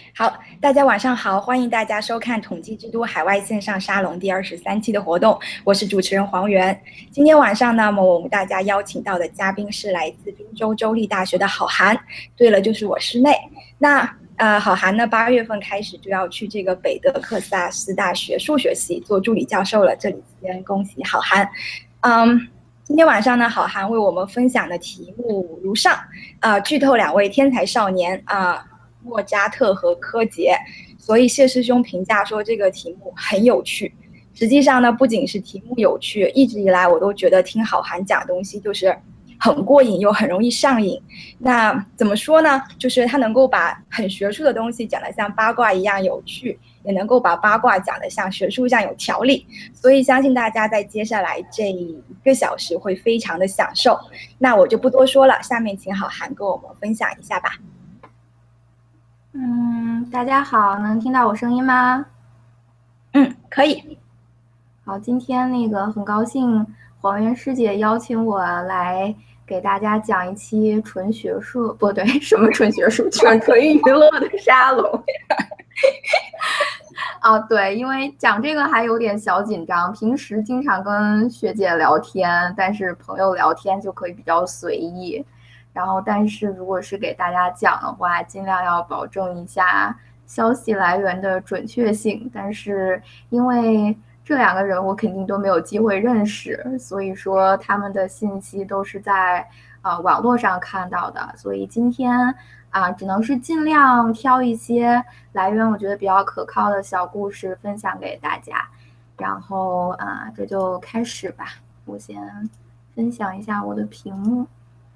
好，大家晚上好，欢迎大家收看统计之都海外线上沙龙第23期的活动，我是主持人黄媛。今天晚上呢，我们大家邀请到的嘉宾是来自滨州州立大学的郝涵，对了，就是我师妹。郝涵呢，8月份开始就要去这个北德克萨斯大学数学系做助理教授了，这里先恭喜郝涵。今天晚上呢，郝涵为我们分享的题目如上，剧透两位天才少年莫扎特和柯洁，所以谢师兄评价说这个题目很有趣。实际上呢，不仅是题目有趣，一直以来我都觉得听郝涵讲东西就是很过瘾又很容易上瘾。那怎么说呢？就是他能够把很学术的东西讲得像八卦一样有趣，也能够把八卦讲得像学术一样有条理。所以相信大家在接下来这1个小时会非常的享受。那我就不多说了，下面请郝涵跟我们分享一下吧。 大家好，能听到我声音吗？ 可以。 好，今天很高兴黄媛师姐邀请我来给大家讲一期纯学术，不对，什么纯学术，纯娱乐的沙龙。对，因为讲这个还有点小紧张，平时经常跟学姐聊天，但是朋友聊天就可以比较随意。然后，但是如果是给大家讲的话，尽量要保证一下消息来源的准确性。但是因为这两个人我肯定都没有机会认识，所以说他们的信息都是在网络上看到的，所以今天只能是尽量挑一些来源我觉得比较可靠的小故事分享给大家。然后这就开始吧，我先分享一下我的屏幕。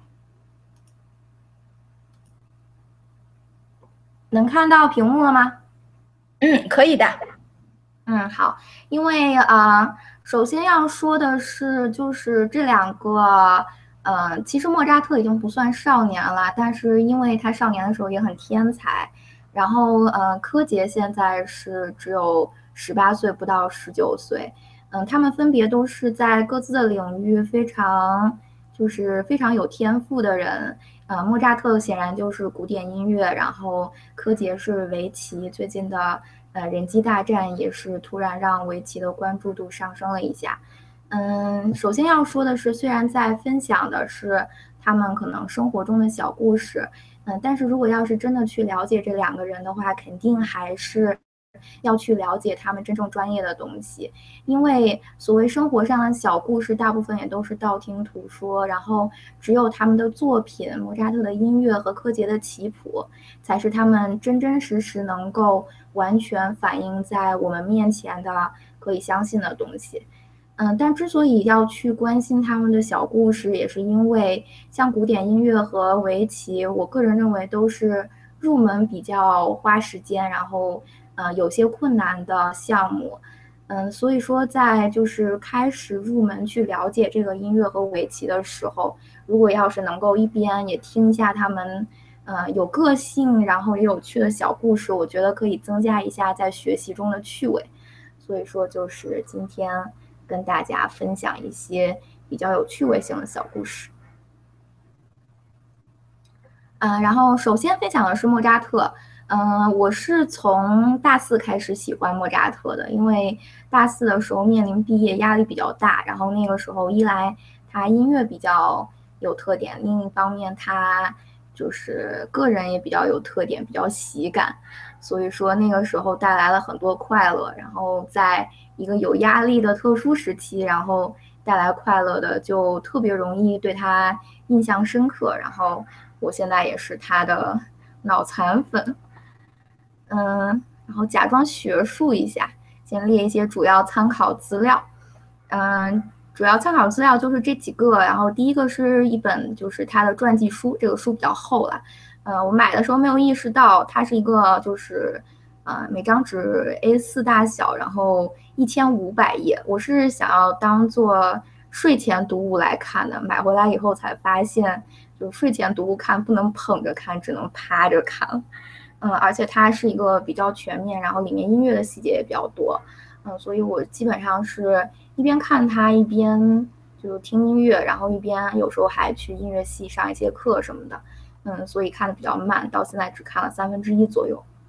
能看到屏幕了吗？ 可以的。 好，因为首先要说的是，就是这两个，其实莫扎特已经不算少年了，但是因为他少年的时候也很天才，然后柯洁现在是只有18岁，不到19岁，他们分别都是在各自的领域非常有天赋的人。莫扎特显然就是古典音乐，然后柯洁是围棋。最近的人机大战也是突然让围棋的关注度上升了一下。首先要说的是，虽然在分享的是他们可能生活中的小故事，但是如果要是真的去了解这两个人的话，肯定还是要去了解他们真正专业的东西，因为所谓生活上的小故事，大部分也都是道听途说，然后只有他们的作品，莫扎特的音乐和柯洁的棋谱，才是他们真真实实能够完全反映在我们面前的可以相信的东西。但之所以要去关心他们的小故事，也是因为像古典音乐和围棋，我个人认为都是入门比较花时间，然后有些困难的项目。所以说在就是开始入门去了解这个音乐和围棋的时候，如果要是能够一边也听一下他们有个性，然后也有趣的小故事，我觉得可以增加一下在学习中的趣味。所以说就是今天跟大家分享一些比较有趣味性的小故事。然后首先分享的是莫扎特。我是从大4开始喜欢莫扎特的，因为大4的时候面临毕业压力比较大，然后那个时候一来他音乐比较有特点，另一方面他就是个人也比较有特点，比较喜感，所以说那个时候带来了很多快乐。然后在一个有压力的特殊时期，然后带来快乐的就特别容易对他印象深刻。然后我现在也是他的脑残粉。然后假装学术一下，先列一些主要参考资料。主要参考资料就是这几个。然后第一个是一本就是他的传记书，这个书比较厚了。我买的时候没有意识到它是一个就是每张纸 A4 大小，然后1500页。我是想要当做睡前读物来看的，买回来以后才发现，就睡前读物看不能捧着看，只能趴着看。而且它是一个比较全面，然后里面音乐的细节也比较多。所以我基本上是一边看它一边就听音乐，然后一边有时候还去音乐系上一些课什么的。所以看的比较慢，到现在只看了1/3左右。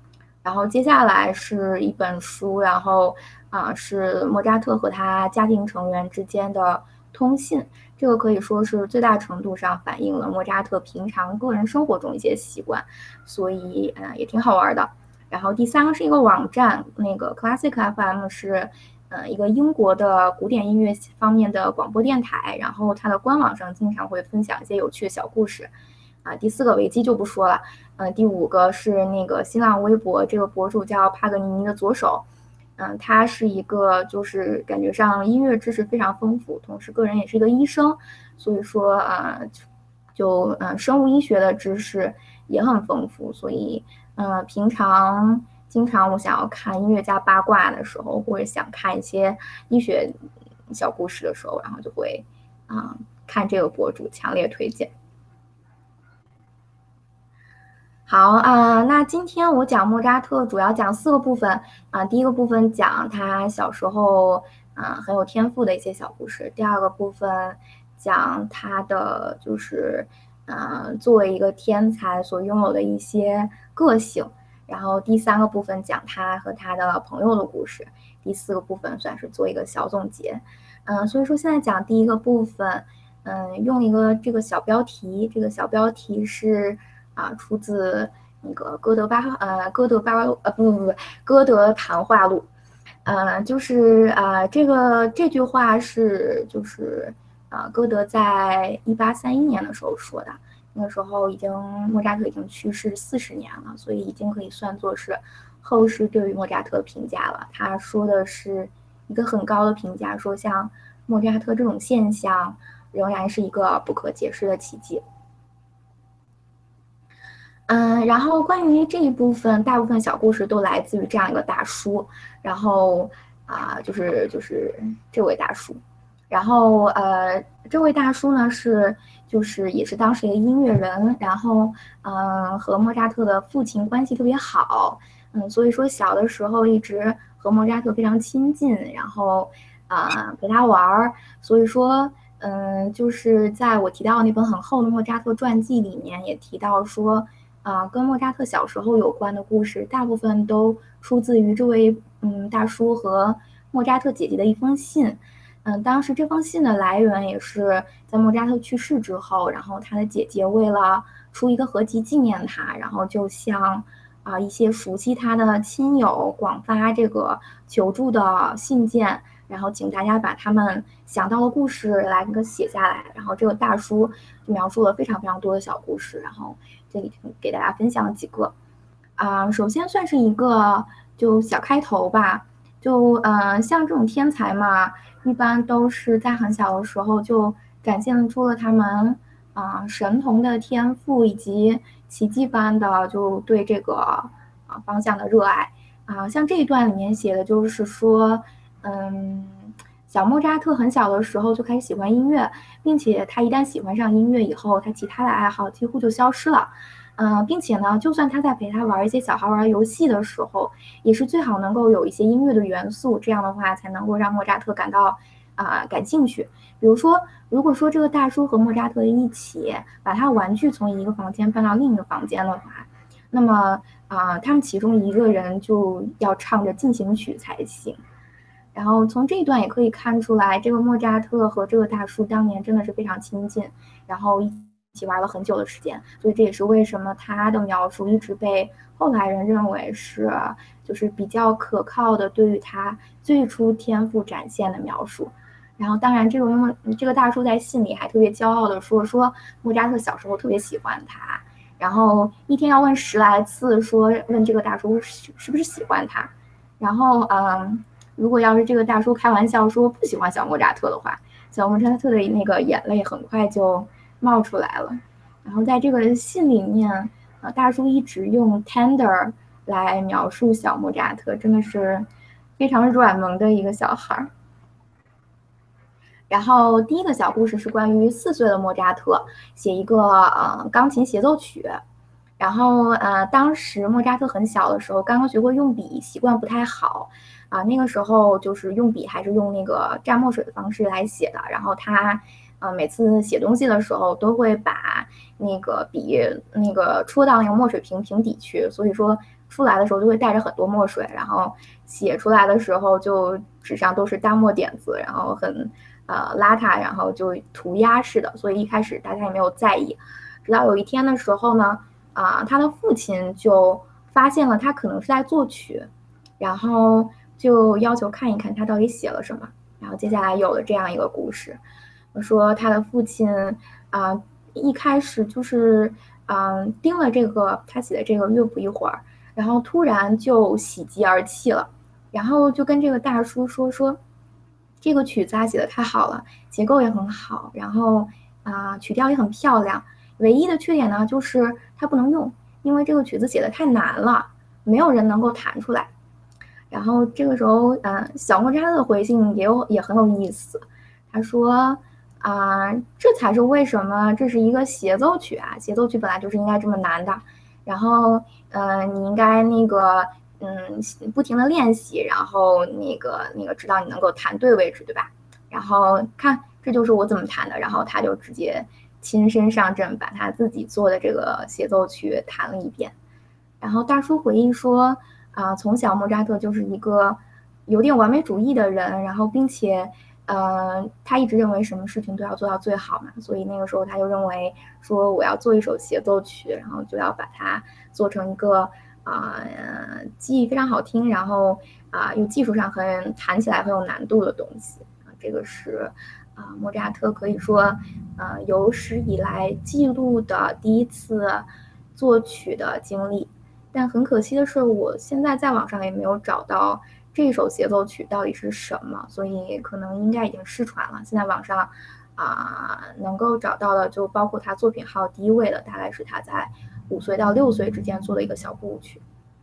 然后接下来是一本书，然后是莫扎特和他家庭成员之间的通信，这个可以说是最大程度上反映了莫扎特平常个人生活中一些习惯，所以也挺好玩的。然后第三个是一个网站，那个 Classic FM 是一个英国的古典音乐方面的广播电台，然后它的官网上经常会分享一些有趣的小故事。第四个维基就不说了，第五个是那个新浪微博，这个博主叫帕格尼尼的左手，他是一个就是感觉上音乐知识非常丰富，同时个人也是一个医生，所以说生物医学的知识也很丰富，所以平常经常我想要看音乐家八卦的时候，或者想看一些医学小故事的时候，然后就会看这个博主，强烈推荐。好那今天我讲莫扎特主要讲4个部分第一个部分讲他小时候很有天赋的一些小故事，第二个部分讲他的就是作为一个天才所拥有的一些个性，然后第三个部分讲他和他的朋友的故事，第4个部分算是做一个小总结。所以说现在讲第一个部分，用一个这个小标题，这个小标题是出自那个哥德谈话录，就是这句话是就是歌德在1831年的时候说的，那个时候莫扎特已经去世40年了，所以已经可以算作是后世对于莫扎特的评价了。他说的是一个很高的评价，说像莫扎特这种现象仍然是一个不可解释的奇迹。然后关于这一部分，大部分小故事都来自于这样一个大叔，然后就是这位大叔，然后这位大叔呢就是也是当时的音乐人，然后和莫扎特的父亲关系特别好，所以说小的时候一直和莫扎特非常亲近，然后陪他玩，所以说就是在我提到那本很厚的莫扎特传记里面也提到说。跟莫扎特小时候有关的故事，大部分都出自于这位大叔和莫扎特姐姐的一封信。当时这封信的来源也是在莫扎特去世之后，然后他的姐姐为了出一个合集纪念他，然后就向一些熟悉他的亲友广发这个求助的信件，然后请大家把他们想到的故事来写下来。然后这个大叔就描述了非常非常多的小故事，然后这里给大家分享几个首先算是一个就小开头吧，就像这种天才嘛，一般都是在很小的时候就展现出了他们神童的天赋以及奇迹般的就对这个方向的热爱像这一段里面写的就是说小莫扎特很小的时候就开始喜欢音乐，并且他一旦喜欢上音乐以后，他其他的爱好几乎就消失了。并且呢，就算他在陪他玩一些小孩玩游戏的时候，也是最好能够有一些音乐的元素，这样的话才能够让莫扎特感兴趣。比如说，如果说这个大叔和莫扎特一起把他玩具从一个房间搬到另一个房间的话，那么他们其中一个人就要唱着进行曲才行。然后从这一段也可以看出来，这个莫扎特和这个大叔当年真的是非常亲近，然后一起玩了很久的时间，所以这也是为什么他的描述一直被后来人认为是就是比较可靠的对于他最初天赋展现的描述。然后当然这个大叔在信里还特别骄傲的说莫扎特小时候特别喜欢他，然后一天要问10来次，问这个大叔是不是喜欢他，然后如果要是这个大叔开玩笑说不喜欢小莫扎特的话，小莫扎特的那个眼泪很快就冒出来了。然后在这个信里面，大叔一直用 tender 来描述小莫扎特，真的是非常软萌的一个小孩。然后第一个小故事是关于4岁的莫扎特写一个钢琴协奏曲。然后当时莫扎特很小的时候，刚刚学会用笔，习惯不太好那个时候就是用笔还是用那个蘸墨水的方式来写的。然后他每次写东西的时候都会把那个笔戳到那个墨水瓶底去，所以说出来的时候就会带着很多墨水，然后写出来的时候就纸上都是大墨点子，然后很邋遢，然后就涂鸦式的，所以一开始大家也没有在意。直到有一天的时候呢，他的父亲就发现了他可能是在作曲，然后就要求看一看他到底写了什么。然后接下来有了这样一个故事，说他的父亲一开始就是盯了这个他写的这个乐谱一会儿，然后突然就喜极而泣了，然后就跟这个大叔说这个曲子写的太好了，结构也很好，然后曲调也很漂亮，唯一的缺点呢就是它不能用，因为这个曲子写的太难了，没有人能够弹出来。然后这个时候，小莫扎特的回信也很有意思。他说，这才是为什么这是一个协奏曲啊，协奏曲本来就是应该这么难的。然后，你应该不停的练习，然后直到你能够弹对为止，对吧？然后看，这就是我怎么弹的。然后他就直接亲身上阵，把他自己做的这个协奏曲弹了一遍。然后大叔回忆说，从小莫扎特就是一个有点完美主义的人，然后并且，他一直认为什么事情都要做到最好嘛，所以那个时候他就认为说我要做一首协奏曲，然后就要把它做成一个既非常好听，然后又技术上弹起来很有难度的东西。这个是莫扎特可以说有史以来记录的第一次作曲的经历。但很可惜的是，我现在在网上也没有找到这首协奏曲到底是什么，所以可能应该已经失传了。现在网上能够找到的就包括他作品号第一位的，大概是他在5岁到6岁之间做的一个小步舞曲。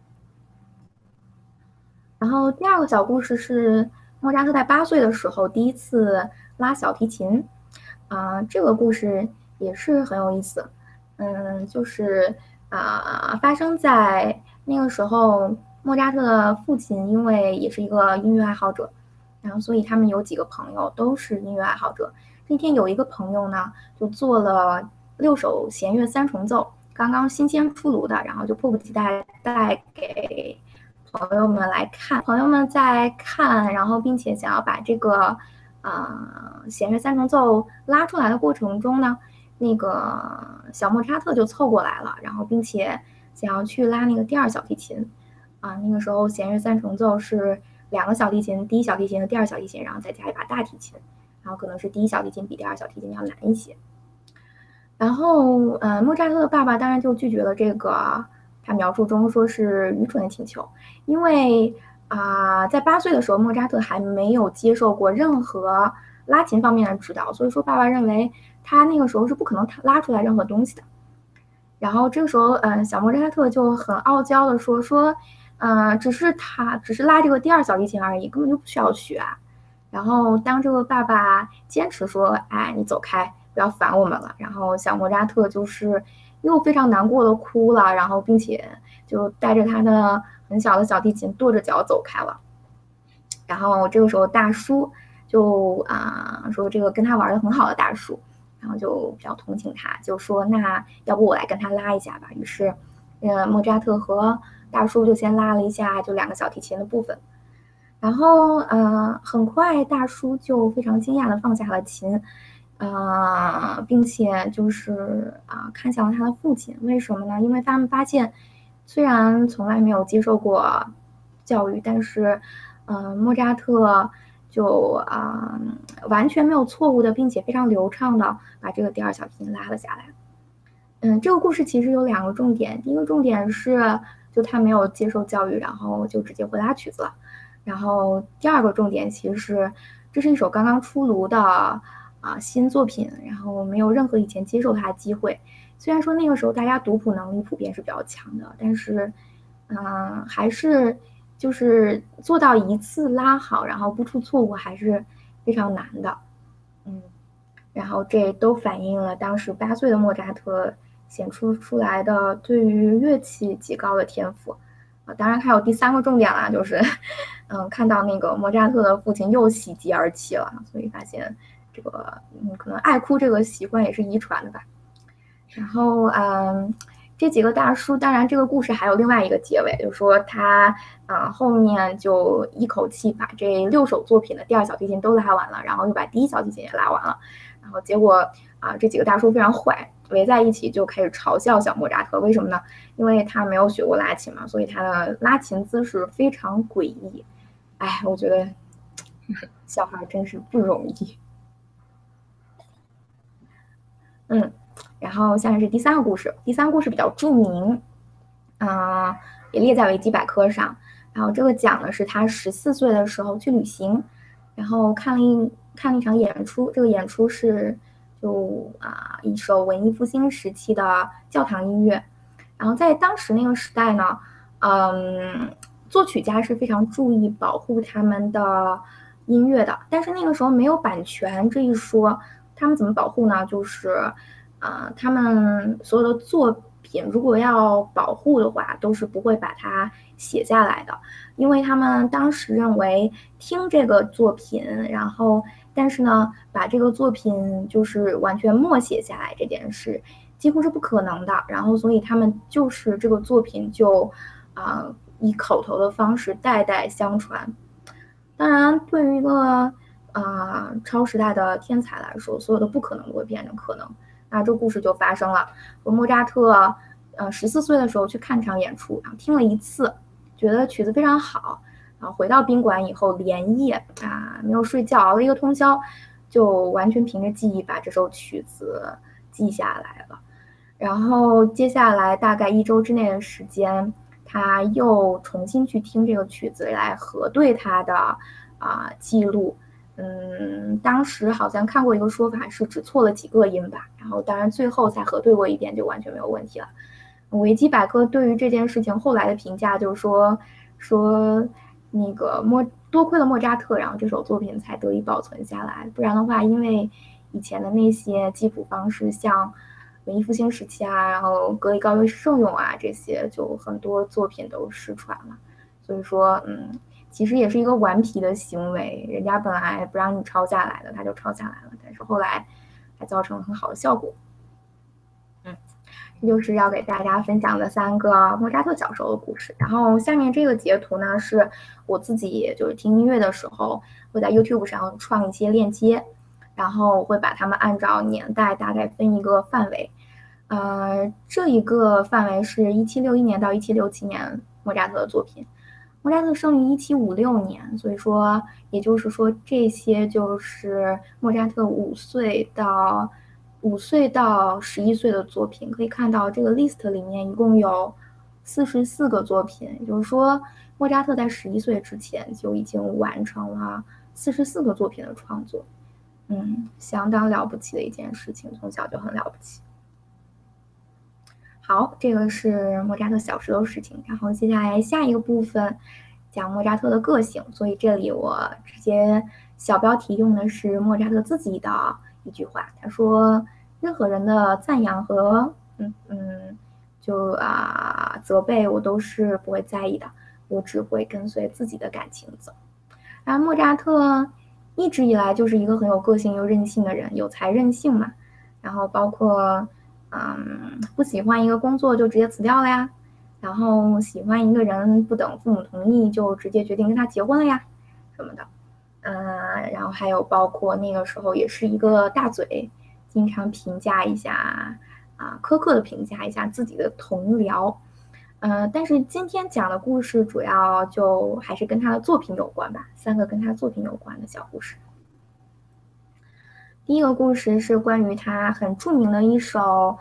然后第二个小故事是莫扎特在8岁的时候第一次拉小提琴，这个故事也是很有意思。就是发生在那个时候，莫扎特的父亲因为也是一个音乐爱好者，然后所以他们有几个朋友都是音乐爱好者。那天有一个朋友呢，就做了6首弦乐3重奏，刚刚新鲜出炉的，然后就迫不及待带给朋友们来看。朋友们在看，然后并且想要把这个弦乐3重奏拉出来的过程中呢，那个小莫扎特就凑过来了，然后并且想要去拉那个第二小提琴。那个时候弦乐3重奏是2个小提琴，第一小提琴和第二小提琴，然后再加一把大提琴，然后可能是第一小提琴比第二小提琴要难一些。然后莫扎特的爸爸当然就拒绝了这个他描述中说是愚蠢的请求，因为在8岁的时候，莫扎特还没有接受过任何拉琴方面的指导，所以说爸爸认为他那个时候是不可能拉出来任何东西的。然后这个时候，小莫扎特就很傲娇的说，只是拉这个第二小提琴而已，根本就不需要学啊。然后当这个爸爸坚持说，哎，你走开，不要烦我们了。然后小莫扎特就是又非常难过的哭了，然后并且就带着他的很小的小提琴跺着脚走开了。然后这个时候大叔就说这个跟他玩的很好的大叔，然后就比较同情他，就说那要不我来跟他拉一下吧。于是，莫扎特和大叔就先拉了一下就2个小提琴的部分。然后很快大叔就非常惊讶的放下了琴，并且就是看向了他的父亲。为什么呢？因为他们发现，虽然从来没有接受过教育，但是莫扎特就完全没有错误的，并且非常流畅的把这个第二小提琴拉了下来。这个故事其实有2个重点，第一个重点是就他没有接受教育，然后就直接会拉曲子了。然后第2个重点其实是这是一首刚刚出炉的新作品，然后没有任何以前接受它的机会。虽然说那个时候大家读谱能力普遍是比较强的，但是还是就是做到一次拉好，然后不出错误还是非常难的。然后这都反映了当时8岁的莫扎特显出来的对于乐器极高的天赋。当然还有第3个重点啦，就是看到那个莫扎特的父亲又喜极而泣了，所以发现这个可能爱哭这个习惯也是遗传的吧。然后这几个大叔，当然这个故事还有另外一个结尾，就是说他后面就一口气把这6首作品的第2小提琴都拉完了，然后又把第1小提琴也拉完了，然后结果这几个大叔非常坏，围在一起就开始嘲笑小莫扎特。为什么呢？因为他没有学过拉琴嘛，所以他的拉琴姿势非常诡异。哎，我觉得小孩真是不容易。然后下面是第3个故事，第3个故事比较著名，也列在维基百科上。然后这个讲的是他14岁的时候去旅行，然后看了一场演出。这个演出是一首文艺复兴时期的教堂音乐。然后在当时那个时代呢，作曲家是非常注意保护他们的音乐的，但是那个时候没有版权这一说。他们怎么保护呢？就是他们所有的作品如果要保护的话，都是不会把它写下来的，因为他们当时认为听这个作品，然后但是呢，把这个作品就是完全默写下来这件事几乎是不可能的。然后所以他们就是这个作品就以口头的方式代代相传。当然，对于一个超时代的天才来说，所有的不可能都会变成可能。那这故事就发生了，莫扎特14岁的时候去看场演出，然后听了1次，觉得曲子非常好，然后回到宾馆以后连夜没有睡觉，熬了一个通宵，就完全凭着记忆把这首曲子记下来了。然后接下来大概1周之内的时间，他又重新去听这个曲子来核对他的记录。当时好像看过一个说法是只错了几个音吧，然后当然最后再核对过一遍就完全没有问题了。维基百科对于这件事情后来的评价就是说那个多亏了莫扎特，然后这首作品才得以保存下来，不然的话，因为以前的那些记谱方式，像文艺复兴时期然后格里高利圣咏这些，就很多作品都失传了。所以说其实也是一个顽皮的行为，人家本来不让你抄下来的，他就抄下来了，但是后来还造成了很好的效果。这就是要给大家分享的3个莫扎特小时候的故事。然后下面这个截图呢，是我自己就是听音乐的时候会在 YouTube 上创一些链接，然后会把它们按照年代大概分一个范围。这一个范围是1761年到1767年莫扎特的作品。莫扎特生于1756年，所以说也就是说这些就是莫扎特5岁到11岁的作品。可以看到这个 list 里面一共有44个作品，也就是说莫扎特在11岁之前就已经完成了44个作品的创作。相当了不起的一件事情，从小就很了不起。好，这个是莫扎特小时候的事情。然后接下来下一个部分讲莫扎特的个性，所以这里我直接小标题用的是莫扎特自己的一句话，他说任何人的赞扬和责备我都是不会在意的，我只会跟随自己的感情走。然后莫扎特一直以来就是一个很有个性又任性的人，有才任性嘛。然后包括不喜欢一个工作就直接辞掉了呀，然后喜欢一个人不等父母同意就直接决定跟他结婚了呀什么的。然后还有包括那个时候也是一个大嘴，经常评价一下苛刻的评价一下自己的同僚。但是今天讲的故事主要就还是跟他的作品有关吧，3个跟他作品有关的小故事。第一个故事是关于他很著名的一首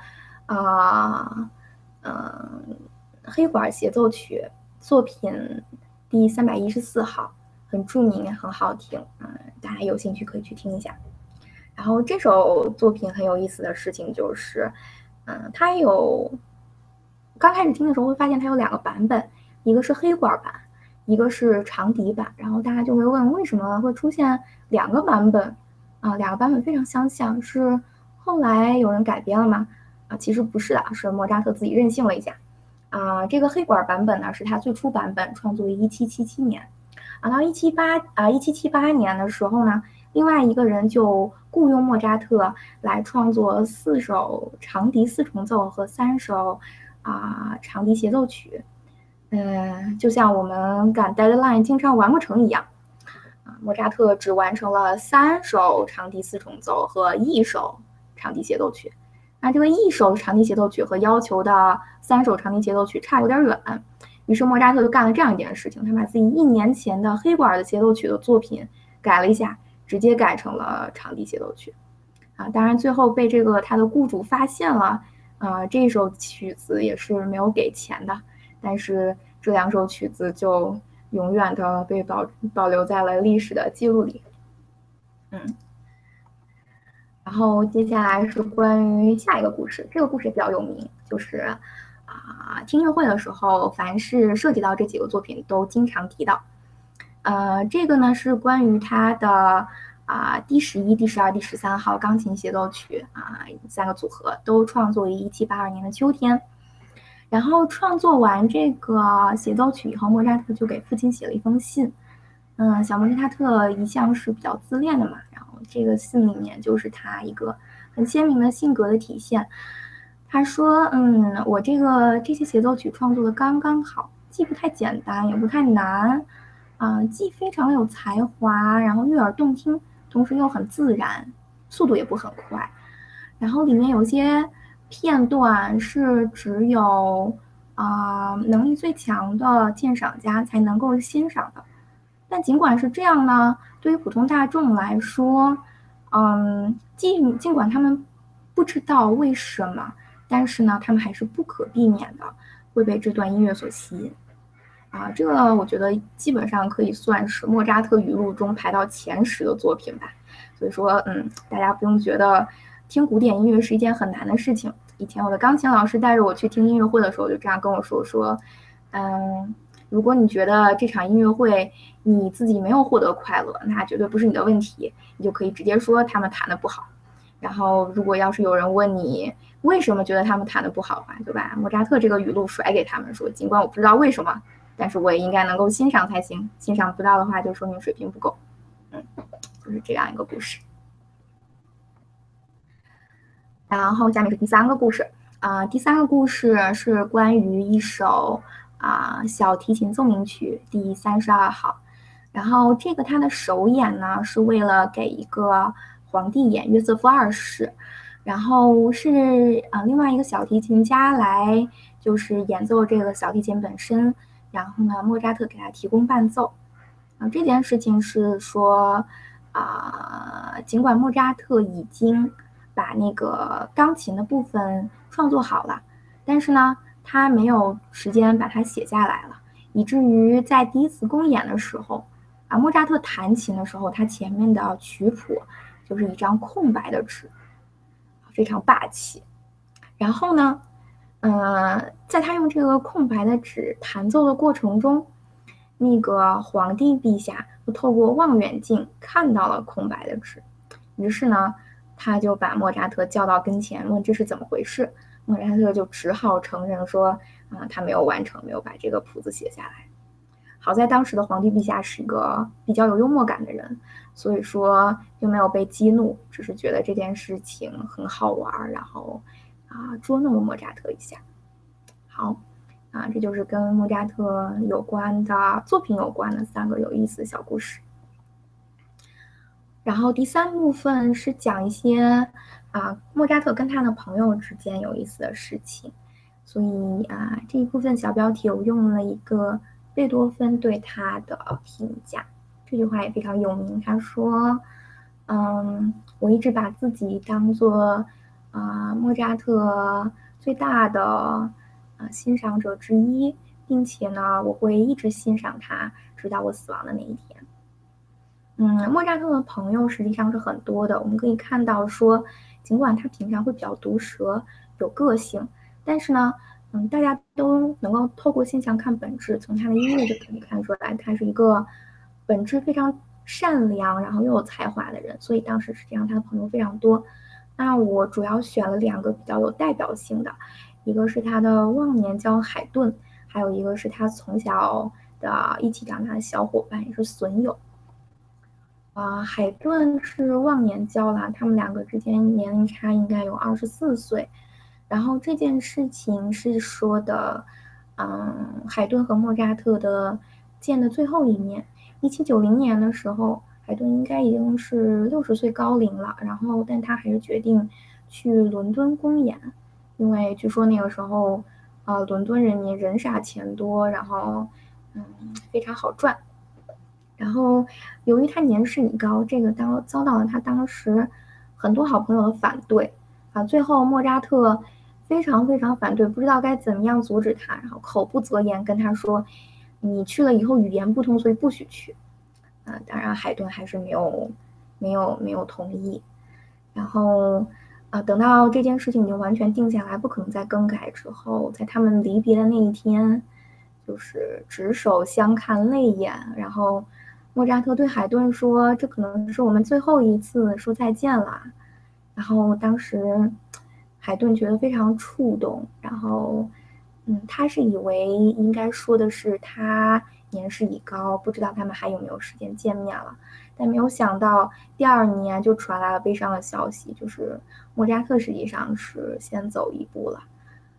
黑管协奏曲作品第314号，很著名，很好听，大家有兴趣可以去听一下。然后这首作品很有意思的事情就是，它有刚开始听的时候会发现它有2个版本，一个是黑管版，一个是长笛版。然后大家就会问为什么会出现2个版本？2个版本非常相像，是后来有人改编了吗？其实不是的，是莫扎特自己任性了一下。这个黑管版本呢是他最初版本，创作于1777年。到1778年的时候呢，另外一个人就雇佣莫扎特来创作4首长笛4重奏和3首长笛协奏曲。就像我们赶 deadline 经常完不成一样，莫扎特只完成了3首长笛4重奏和1首长笛协奏曲。那这个1首长笛协奏曲和要求的3首长笛协奏曲差有点远，于是莫扎特就干了这样一件事情，他把自己1年前的黑管的协奏曲的作品改了一下，直接改成了长笛协奏曲。当然最后被他的雇主发现了，这首曲子也是没有给钱的。但是这2首曲子就永远的被保留在了历史的记录里。然后接下来是关于下一个故事，这个故事也比较有名，就是听音乐会的时候，凡是涉及到这几个作品都经常提到。这个呢是关于他的第11、第12、第13号钢琴协奏曲3个组合都创作于1782年的秋天。然后创作完这个协奏曲以后，莫扎特就给父亲写了一封信。小莫扎特一向是比较自恋的嘛，然后这个信里面就是他一个很鲜明的性格的体现。他说，我这些协奏曲创作的刚刚好，既不太简单，也不太难，既非常有才华，然后悦耳动听，同时又很自然，速度也不很快。然后里面有些片段是只有能力最强的鉴赏家才能够欣赏的。但尽管是这样呢，对于普通大众来说，尽管他们不知道为什么，但是呢，他们还是不可避免的会被这段音乐所吸引。这个我觉得基本上可以算是莫扎特语录中排到前10的作品吧。所以说，大家不用觉得听古典音乐是一件很难的事情。以前我的钢琴老师带着我去听音乐会的时候，就这样跟我说，如果你觉得这场音乐会你自己没有获得快乐，那绝对不是你的问题，你就可以直接说他们弹得不好。然后如果要是有人问你为什么觉得他们弹得不好的话，就把莫扎特这个语录甩给他们说，尽管我不知道为什么，但是我也应该能够欣赏才行，欣赏不到的话就说明水平不够。就是这样一个故事。然后下面是第3个故事，第3个故事是关于一首小提琴奏鸣曲第32号。然后这个它的首演呢是为了给一个皇帝演约瑟夫2世，然后是另外一个小提琴家来就是演奏这个小提琴本身，然后呢莫扎特给他提供伴奏。这件事情是说尽管莫扎特已经把那个钢琴的部分创作好了，但是呢他没有时间把它写下来了，以至于在第1次公演的时候莫扎特弹琴的时候，他前面的曲谱就是一张空白的纸，非常霸气。然后呢在他用这个空白的纸弹奏的过程中，那个皇帝陛下就透过望远镜看到了空白的纸，于是呢他就把莫扎特叫到跟前，问这是怎么回事。莫扎特就只好承认说他没有完成，没有把这个谱子写下来。好在当时的皇帝陛下是一个比较有幽默感的人，所以说并没有被激怒，只是觉得这件事情很好玩，然后捉弄了莫扎特一下。好这就是跟莫扎特有关的作品有关的3个有意思的小故事。然后第3部分是讲一些莫扎特跟他的朋友之间有意思的事情，所以这一部分小标题我用了一个贝多芬对他的评价，这句话也非常有名。他说我一直把自己当作莫扎特最大的欣赏者之一，并且呢我会一直欣赏他直到我死亡的那一天。莫扎特的朋友实际上是很多的，我们可以看到说尽管他平常会比较毒舌有个性，但是呢大家都能够透过现象看本质，从他的音乐就可以看出来他是一个本质非常善良然后又有才华的人，所以当时实际上他的朋友非常多。那我主要选了2个比较有代表性的，一个是他的忘年交海顿，还有一个是他从小的一起长大的小伙伴，也是损友。海顿是忘年交啦，他们2个之间年龄差应该有24岁。 然后这件事情是说的，海顿和莫扎特的见的最后一面。1790年的时候，海顿应该已经是60岁高龄了，然后但他还是决定去伦敦公演，因为据说那个时候，伦敦人民人傻钱多，然后非常好赚。然后由于他年事已高，这个遭到了他当时很多好朋友的反对啊。最后莫扎特非常非常反对，不知道该怎么样阻止他，然后口不择言跟他说：“你去了以后语言不通，所以不许去。”当然海顿还是没有同意。然后等到这件事情已经完全定下来，不可能再更改之后，在他们离别的那一天，就是执手相看泪眼，然后莫扎特对海顿说：“这可能是我们最后一次说再见了。”然后当时海顿觉得非常触动，然后他是以为应该说的是他年事已高，不知道他们还有没有时间见面了，但没有想到第2年就传来了悲伤的消息，就是莫扎特实际上是先走一步了。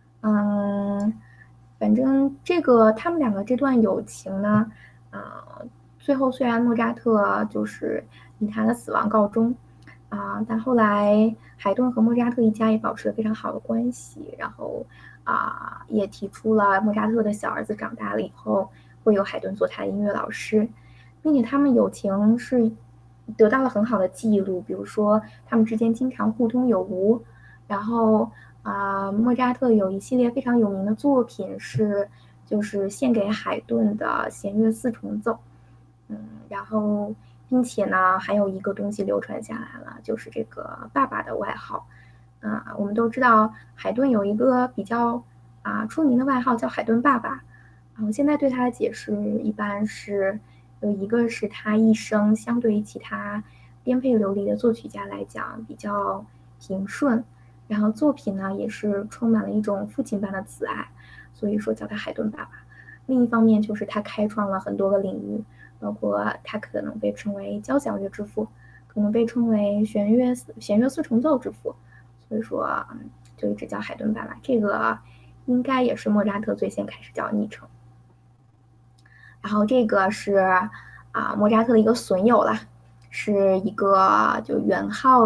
反正他们两个这段友情呢，最后虽然莫扎特就是以他的死亡告终，但后来海顿和莫扎特一家也保持了非常好的关系，然后也提出了莫扎特的小儿子长大了以后会由海顿做他的音乐老师，并且他们友情是得到了很好的记录，比如说他们之间经常互通有无，然后莫扎特有一系列非常有名的作品就是献给海顿的弦乐四重奏，然后并且呢还有一个东西流传下来了，就是这个爸爸的外号。我们都知道海顿有一个比较出名的外号叫海顿爸爸。我现在对他的解释一般是有一个是他一生相对于其他颠沛流离的作曲家来讲比较平顺，然后作品呢也是充满了一种父亲般的慈爱，所以说叫他海顿爸爸。另一方面就是他开创了很多个领域，包括他可能被称为交响乐之父，可能被称为弦乐四重奏之父，所以说就一直叫海顿爸爸。这个应该也是莫扎特最先开始叫的昵称。然后这个是莫扎特的一个损友啦，是一个就元号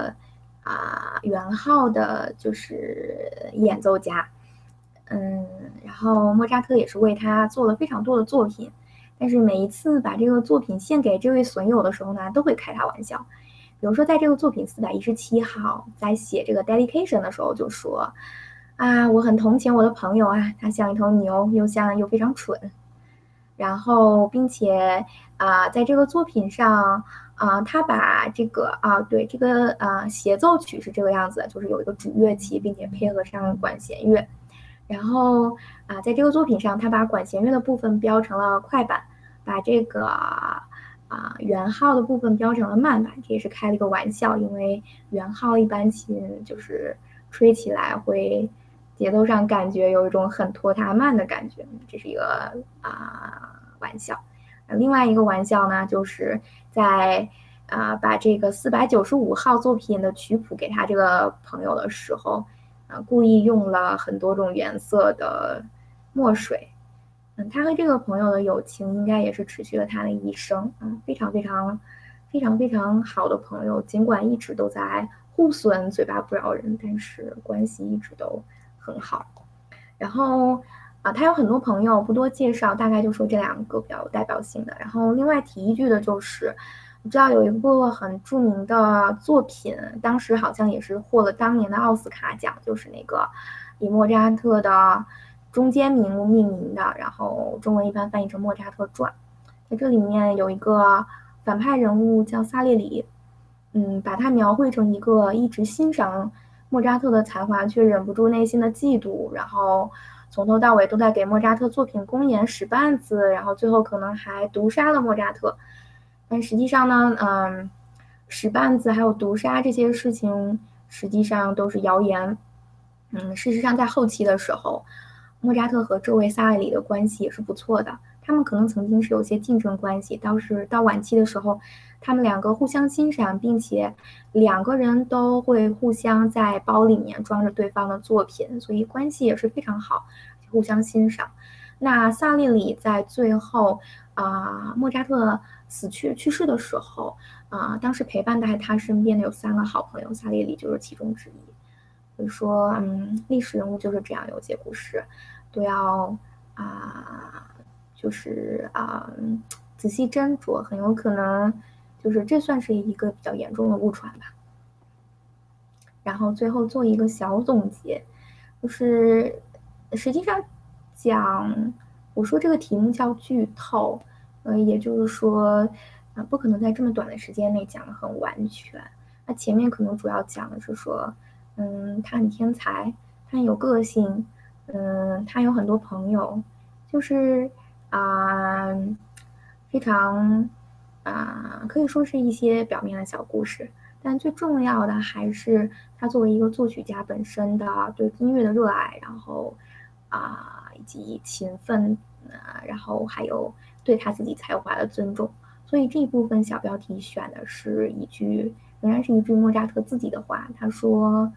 的就是演奏家。然后莫扎特也是为他做了非常多的作品，但是每一次把这个作品献给这位损友的时候呢，都会开他玩笑。比如说在这个作品417号在写这个 dedication 的时候就说我很同情我的朋友他像一头牛，又非常蠢。然后并且在这个作品上他把这个协奏曲是这个样子，就是有一个主乐器，并且配合上管弦乐。然后在这个作品上，他把管弦乐的部分标成了快板，把这个圆号的部分标成了慢板，这也是开了一个玩笑，因为圆号一般琴就是吹起来会节奏上感觉有一种很拖沓慢的感觉，这是一个玩笑。另外一个玩笑呢，就是在把这个495号作品的曲谱给他这个朋友的时候，故意用了很多种颜色的墨水。他和这个朋友的友情应该也是持续了他的一生，非常非常非常非常好的朋友，尽管一直都在互损，嘴巴不饶人，但是关系一直都很好。然后他有很多朋友，不多介绍，大概就说这2个比较有代表性的。然后另外提一句的就是，我知道有一部很著名的作品，当时好像也是获了当年的奥斯卡奖，就是那个以莫扎特的中间名目命名的，然后中文一般翻译成《莫扎特传》。在这里面有一个反派人物叫萨列里，把他描绘成一个一直欣赏莫扎特的才华，却忍不住内心的嫉妒，然后从头到尾都在给莫扎特作品公演使绊子，然后最后可能还毒杀了莫扎特。但实际上呢，使绊子还有毒杀这些事情实际上都是谣言。事实上在后期的时候，莫扎特和这位萨列里的关系也是不错的， 他们可能曾经是有些竞争关系，到晚期的时候，他们两个互相欣赏，并且两个人都会互相在包里面装着对方的作品，所以关系也是非常好，互相欣赏。那萨利里在最后莫扎特去世的时候当时陪伴在他身边的有3个好朋友，萨利里就是其中之一。所以说，历史人物就是这样，有些故事都要就是仔细斟酌，很有可能就是这算是一个比较严重的误传吧。然后最后做一个小总结，就是实际上讲，我说这个题目叫剧透，也就是说，不可能在这么短的时间内讲得很完全。那前面可能主要讲的是说，他很天才，他很有个性，他有很多朋友，就是非常可以说是一些表面的小故事。但最重要的还是他作为一个作曲家本身的对音乐的热爱，然后以及勤奋，然后还有对他自己才华的尊重。所以这一部分小标题选的是仍然是一句莫扎特自己的话，他说，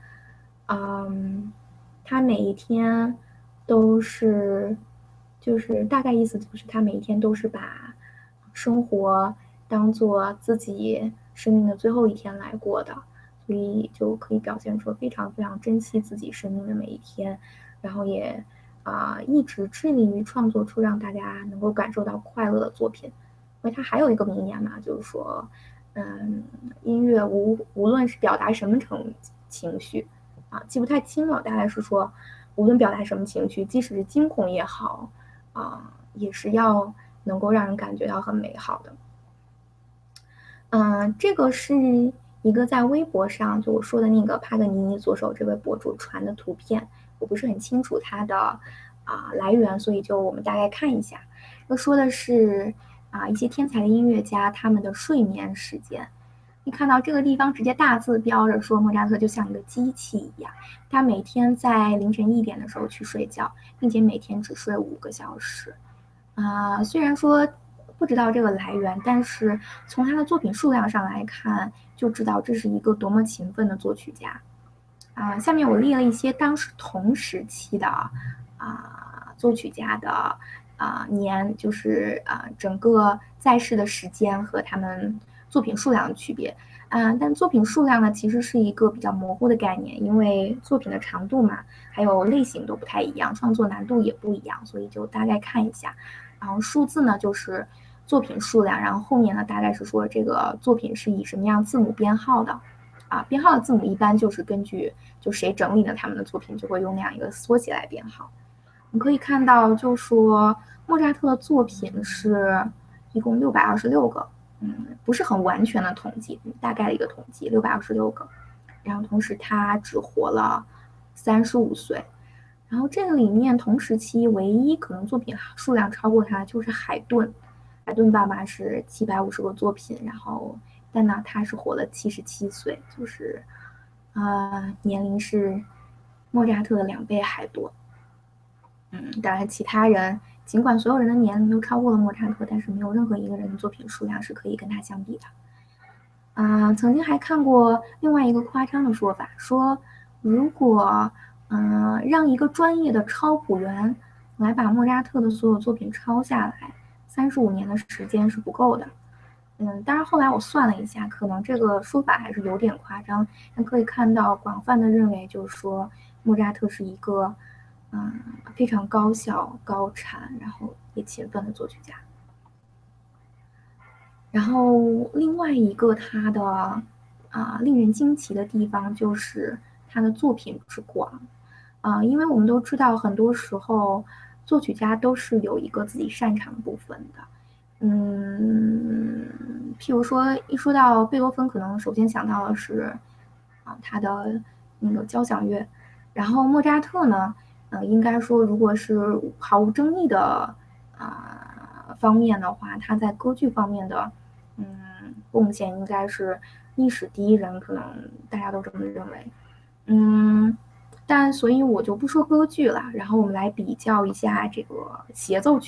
他每一天都是，就是大概意思就是他每一天都是把生活当做自己生命的最后一天来过的，所以就可以表现出非常非常珍惜自己生命的每一天，然后也一直致力于创作出让大家能够感受到快乐的作品。因为他还有一个名言嘛，就是说，音乐无论是表达什么情绪记不太清了，大概是说，无论表达什么情绪，即使是惊恐也好也是要能够让人感觉到很美好的。这个是一个在微博上就我说的那个帕格尼尼左手这位博主传的图片，我不是很清楚它的来源，所以就我们大概看一下。说的是一些天才的音乐家他们的睡眠时间。你看到这个地方直接大字标着说莫扎特就像一个机器一样，他每天在凌晨1点的时候去睡觉，并且每天只睡5个小时。虽然说不知道这个来源，但是从他的作品数量上来看，就知道这是一个多么勤奋的作曲家。下面我列了一些当时同时期的作曲家的就是整个在世的时间和他们作品数量的区别。但作品数量呢，其实是一个比较模糊的概念，因为作品的长度嘛，还有类型都不太一样，创作难度也不一样，所以就大概看一下。然后数字呢，就是作品数量，然后后面呢，大概是说这个作品是以什么样字母编号的。编号的字母一般就是根据就谁整理了他们的作品，就会用那样一个缩写来编号。我们可以看到，就说莫扎特的作品是一共626个，不是很完全的统计，大概的一个统计，626个。然后同时他只活了35岁。然后这个里面同时期唯一可能作品数量超过他就是海顿，海顿爸爸是750个作品，然后但呢他是活了77岁，就是年龄是莫扎特的2倍还多。当然其他人尽管所有人的年龄都超过了莫扎特，但是没有任何一个人的作品数量是可以跟他相比的。曾经还看过另外一个夸张的说法，说如果让一个专业的抄谱员来把莫扎特的所有作品抄下来，35年的时间是不够的。当然后来我算了一下，可能这个说法还是有点夸张，但可以看到广泛的认为就是说莫扎特是一个非常高效、高产，然后也勤奋的作曲家。然后另外一个他的令人惊奇的地方就是他的作品之广。因为我们都知道，很多时候作曲家都是有一个自己擅长部分的。譬如说，一说到贝多芬，可能首先想到的是他的那个交响乐。然后莫扎特呢，应该说，如果是毫无争议的方面的话，他在歌剧方面的贡献应该是历史第一人，可能大家都这么认为。但所以我就不说歌剧了，然后我们来比较一下这个协奏曲。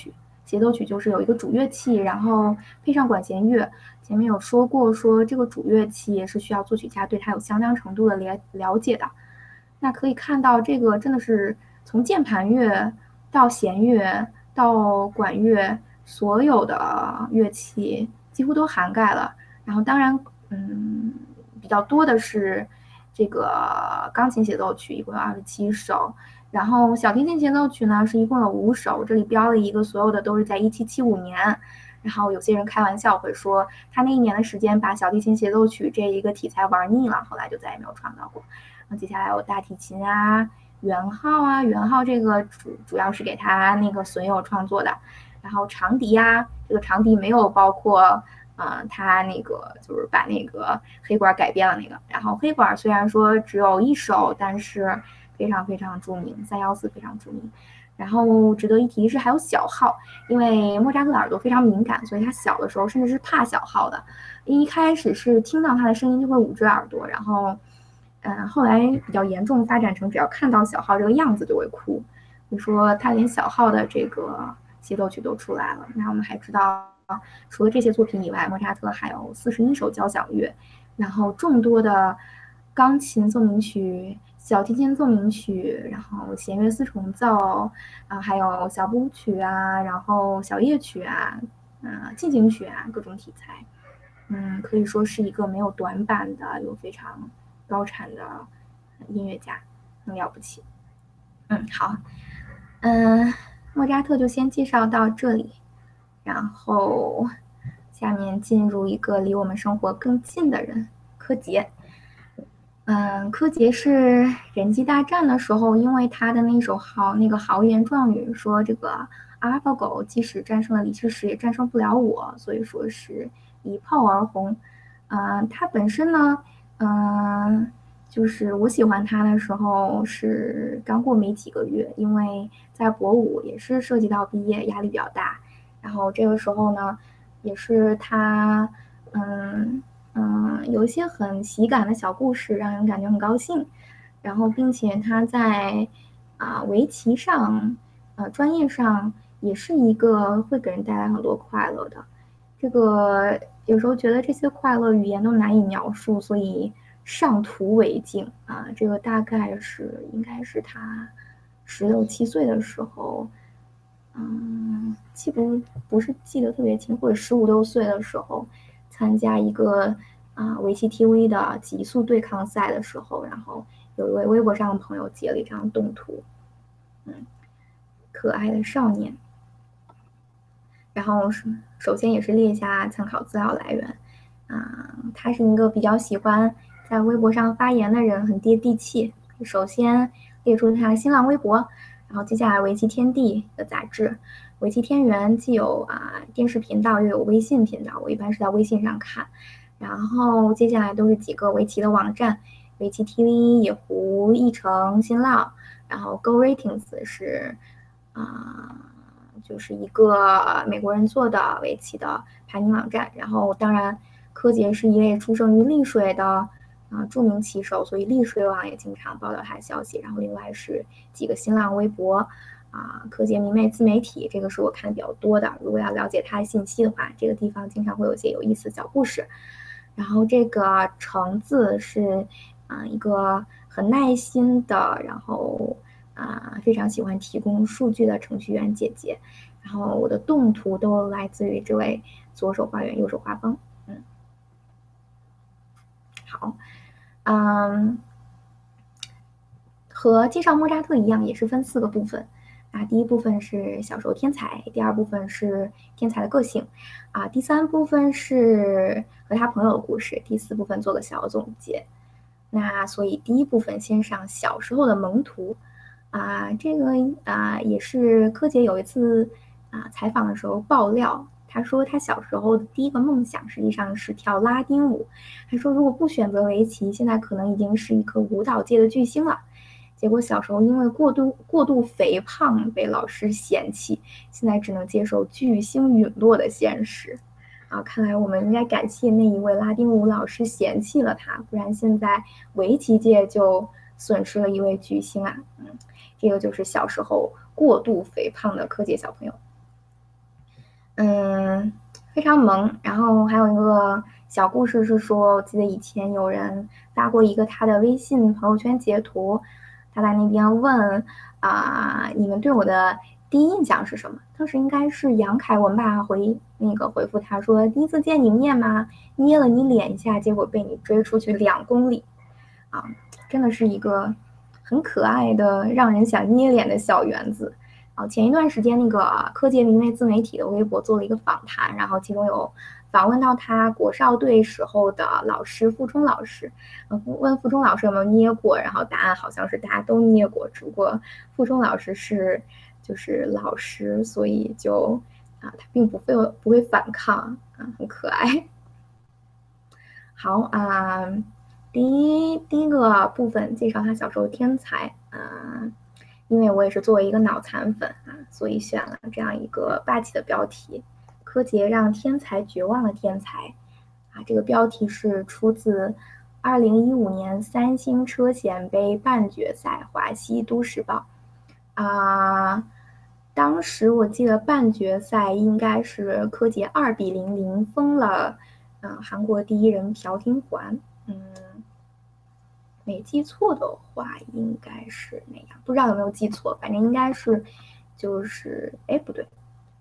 协奏曲就是有一个主乐器，然后配上管弦乐。前面有说过，说这个主乐器是需要作曲家对它有相当程度的了解的。那可以看到，这个真的是从键盘乐到弦乐到管乐，所有的乐器几乎都涵盖了。然后当然，比较多的是这个钢琴协奏曲，一共有27首。然后小提琴协奏曲呢是一共有5首，这里标了一个，所有的都是在1775年。然后有些人开玩笑会说，他那一年的时间把小提琴协奏曲这一个题材玩腻了，后来就再也没有创造过。那接下来有大提琴啊、圆号啊，圆号这个主要是给他那个损友创作的。然后长笛啊，这个长笛没有包括他那个就是把那个黑管改编了那个。然后黑管虽然说只有1首，但是非常非常著名，314非常著名。然后值得一提是还有小号，因为莫扎特耳朵非常敏感，所以他小的时候甚至是怕小号的。一开始是听到他的声音就会捂着耳朵，然后后来比较严重发展成只要看到小号这个样子就会哭。你说他连小号的这个协奏曲都出来了。那我们还知道，除了这些作品以外，莫扎特还有41首交响乐，然后众多的钢琴奏鸣曲、小提琴奏鸣曲，然后弦乐四重奏还有小步曲啊，然后小夜曲啊，进行曲啊，各种题材。可以说是一个没有短板的又非常高产的音乐家，很了不起。好，莫扎特就先介绍到这里，然后下面进入一个离我们生活更近的人，柯洁。柯洁是人机大战的时候，因为他的那首豪言壮语说这个阿拉法狗即使战胜了李世石，也战胜不了我，所以说是一炮而红。他本身呢，就是我喜欢他的时候是刚过没几个月，因为在博武也是涉及到毕业，压力比较大。然后这个时候呢，也是他有一些很喜感的小故事，让人感觉很高兴。然后并且他在围棋上专业上也是一个会给人带来很多快乐的。这个有时候觉得这些快乐语言都难以描述，所以上图为镜这个大概应该是他16、17岁的时候，不是记得特别清，或者15、16岁的时候参加一个围棋 TV 的极速对抗赛的时候，然后有一位微博上的朋友截了一张动图，可爱的少年。然后首先也是列一下参考资料来源他是一个比较喜欢在微博上发言的人，很接地气。首先列出他的新浪微博，然后接下来围棋天地的杂志，围棋天元既有电视频道又有微信频道，我一般是在微信上看。然后接下来都是几个围棋的网站，围棋 TV、野狐、易成、新浪，然后 Go Ratings 是就是一个美国人做的围棋的排名网站。然后当然柯洁是一位出生于丽水的著名棋手，所以丽水网也经常报道他的消息。然后另外是几个新浪微博柯洁迷妹自媒体，这个是我看的比较多的。如果要了解他的信息的话，这个地方经常会有一些有意思的小故事。然后这个橙子是一个很耐心的，然后非常喜欢提供数据的程序员姐姐。然后我的动图都来自于这位左手画圆右手画方。好，和介绍莫扎特一样，也是分4个部分第一部分是小时候天才，第2部分是天才的个性第3部分是和他朋友的故事，第4部分做个小总结。那所以第一部分先上小时候的萌图这个也是柯洁有一次采访的时候爆料，他说他小时候的第一个梦想实际上是跳拉丁舞。他说如果不选择围棋，现在可能已经是一个舞蹈界的巨星了。结果小时候因为过度肥胖被老师嫌弃，现在只能接受巨星陨落的现实看来我们应该感谢那一位拉丁舞老师嫌弃了他，不然现在围棋界就损失了一位巨星这个就是小时候过度肥胖的柯洁小朋友。 非常萌。然后还有一个小故事是说，我记得以前有人发过一个他的微信朋友圈截图，他在那边问你们对我的第一印象是什么？当时应该是杨凯文吧回复他说，第一次见你面嘛，捏了你脸一下，结果被你追出去2公里啊，真的是一个很可爱的让人想捏脸的小园子。前一段时间那个柯洁明媚自媒体的微博做了一个访谈，然后其中有访问到他国少队时候的老师傅冲老师，问傅冲老师有没有捏过，然后答案好像是大家都捏过，只不过傅冲老师就是老师，所以就他并不会反抗很可爱。好第一个部分介绍他小时候天才因为我也是作为一个脑残粉所以选了这样一个霸气的标题：柯洁让天才绝望的天才这个标题是出自2015年三星车险杯半决赛华西都市报当时我记得半决赛应该是柯洁2-0封了韩国第一人朴廷桓，没记错的话应该是那样，不知道有没有记错，反正应该是不对，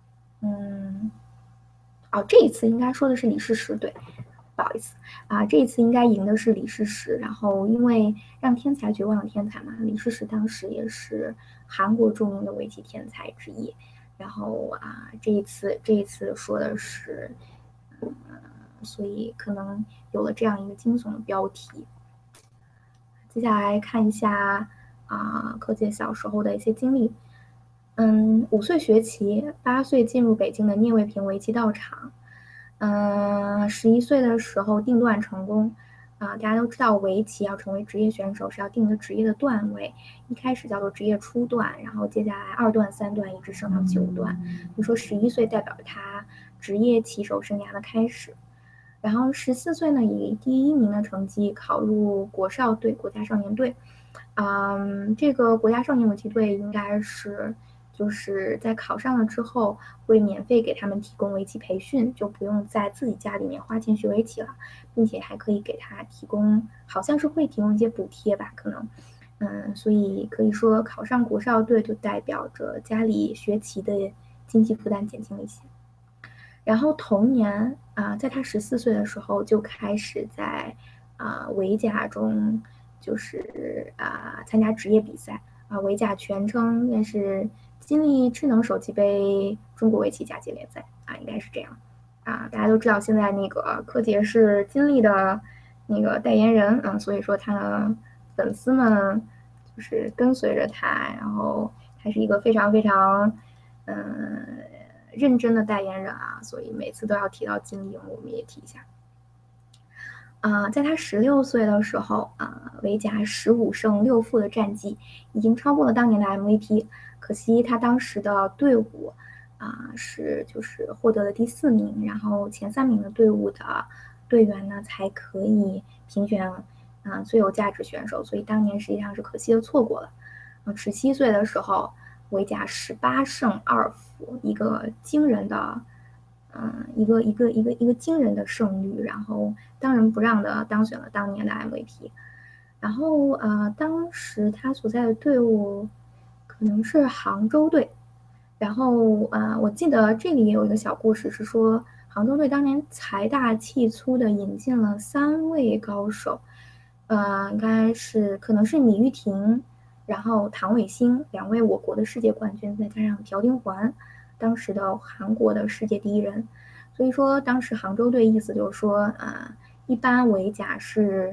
这一次应该说的是李世石，对，不好意思这一次应该赢的是李世石，然后因为让天才绝望的天才嘛，李世石当时也是韩国著名的围棋天才之一，然后这一次说的是，所以可能有了这样一个惊悚的标题。接下来看一下柯洁小时候的一些经历。5岁学棋，8岁进入北京的聂卫平围棋道场。11岁的时候定段成功。大家都知道围棋要成为职业选手是要定一个职业的段位，一开始叫做职业初段，然后接下来2段、3段一直升到9段。你说11岁代表着他职业棋手生涯的开始。然后14岁呢，以第1名的成绩考入国少队国家少年队。这个国家少年围棋队应该是就是在考上了之后会免费给他们提供围棋培训，就不用在自己家里面花钱学围棋了，并且还可以给他提供，好像是会提供一些补贴吧，可能。所以可以说考上国少队就代表着家里学棋的经济负担减轻了一些。然后同年在他14岁的时候就开始在围甲中就是参加职业比赛围甲全称也是金立智能手机杯中国围棋甲级联赛应该是这样大家都知道现在那个柯洁是金立的那个代言人所以说他的粉丝们就是跟随着他，然后他是一个非常非常认真的代言人所以每次都要提到金立，我们也提一下。在他16岁的时候围甲15胜6负的战绩已经超过了当年的 MVP， 可惜他当时的队伍就是获得了第4名，然后前3名的队伍的队员呢才可以评选最有价值选手，所以当年实际上是可惜的错过了。17岁的时候围甲18胜2负，一个惊人的一个惊人的胜率，然后当仁不让的当选了当年的 MVP。然后当时他所在的队伍可能是杭州队。然后我记得这里也有一个小故事，是说杭州队当年财大气粗的引进了3位高手，应该是可能是李玉婷，然后唐伟星2位我国的世界冠军，再加上朴廷桓，当时的韩国的世界第一人。所以说当时杭州队意思就是说一般围甲是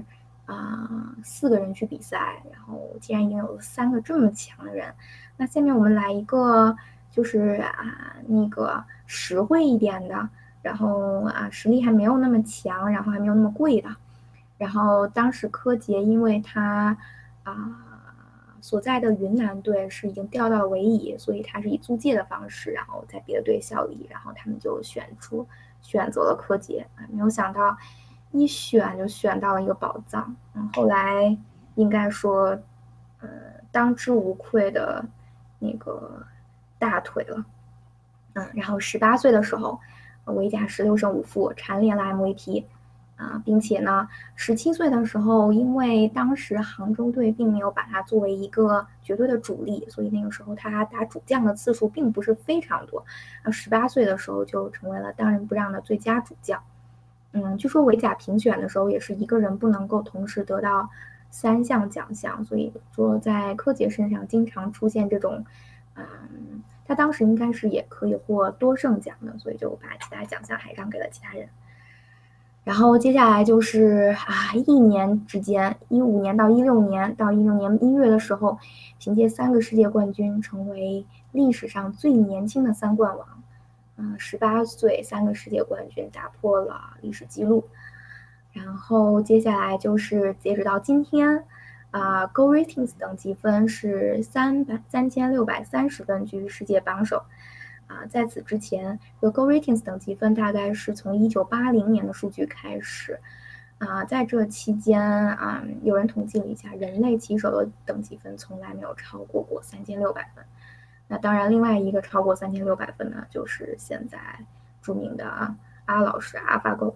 4个人去比赛，然后既然已经有了3个这么强的人，那下面我们来一个就是那个实惠一点的，然后实力还没有那么强，然后还没有那么贵的。然后当时柯洁因为他所在的云南队是已经调到了维乙，所以他是以租借的方式，然后在别的队效力，然后他们就选择了柯洁没有想到一选就选到了一个宝藏。后来应该说当之无愧的那个大腿了。 然后18岁的时候，维甲16胜5负，蝉联了 MVP。并且呢，17岁的时候，因为当时杭州队并没有把他作为一个绝对的主力，所以那个时候他打主将的次数并不是非常多。18岁的时候就成为了当仁不让的最佳主将。据说维甲评选的时候也是一个人不能够同时得到3项奖项，所以说在柯洁身上经常出现这种，他当时应该是也可以获多胜奖的，所以就把其他奖项还让给了其他人。然后接下来就是一年之间，15年到16年，到16年1月的时候，凭借3个世界冠军，成为历史上最年轻的3冠王。18岁3个世界冠军，打破了历史记录。然后接下来就是截止到今天，Go Ratings 等级分是3630分居世界榜首。在此之前，这个 Go Ratings 等级分大概是从1980年的数据开始。在这期间有人统计了一下，人类棋手的等级分从来没有超过3600分。那当然，另外一个超过3600分呢，就是现在著名的阿老师AlphaGo。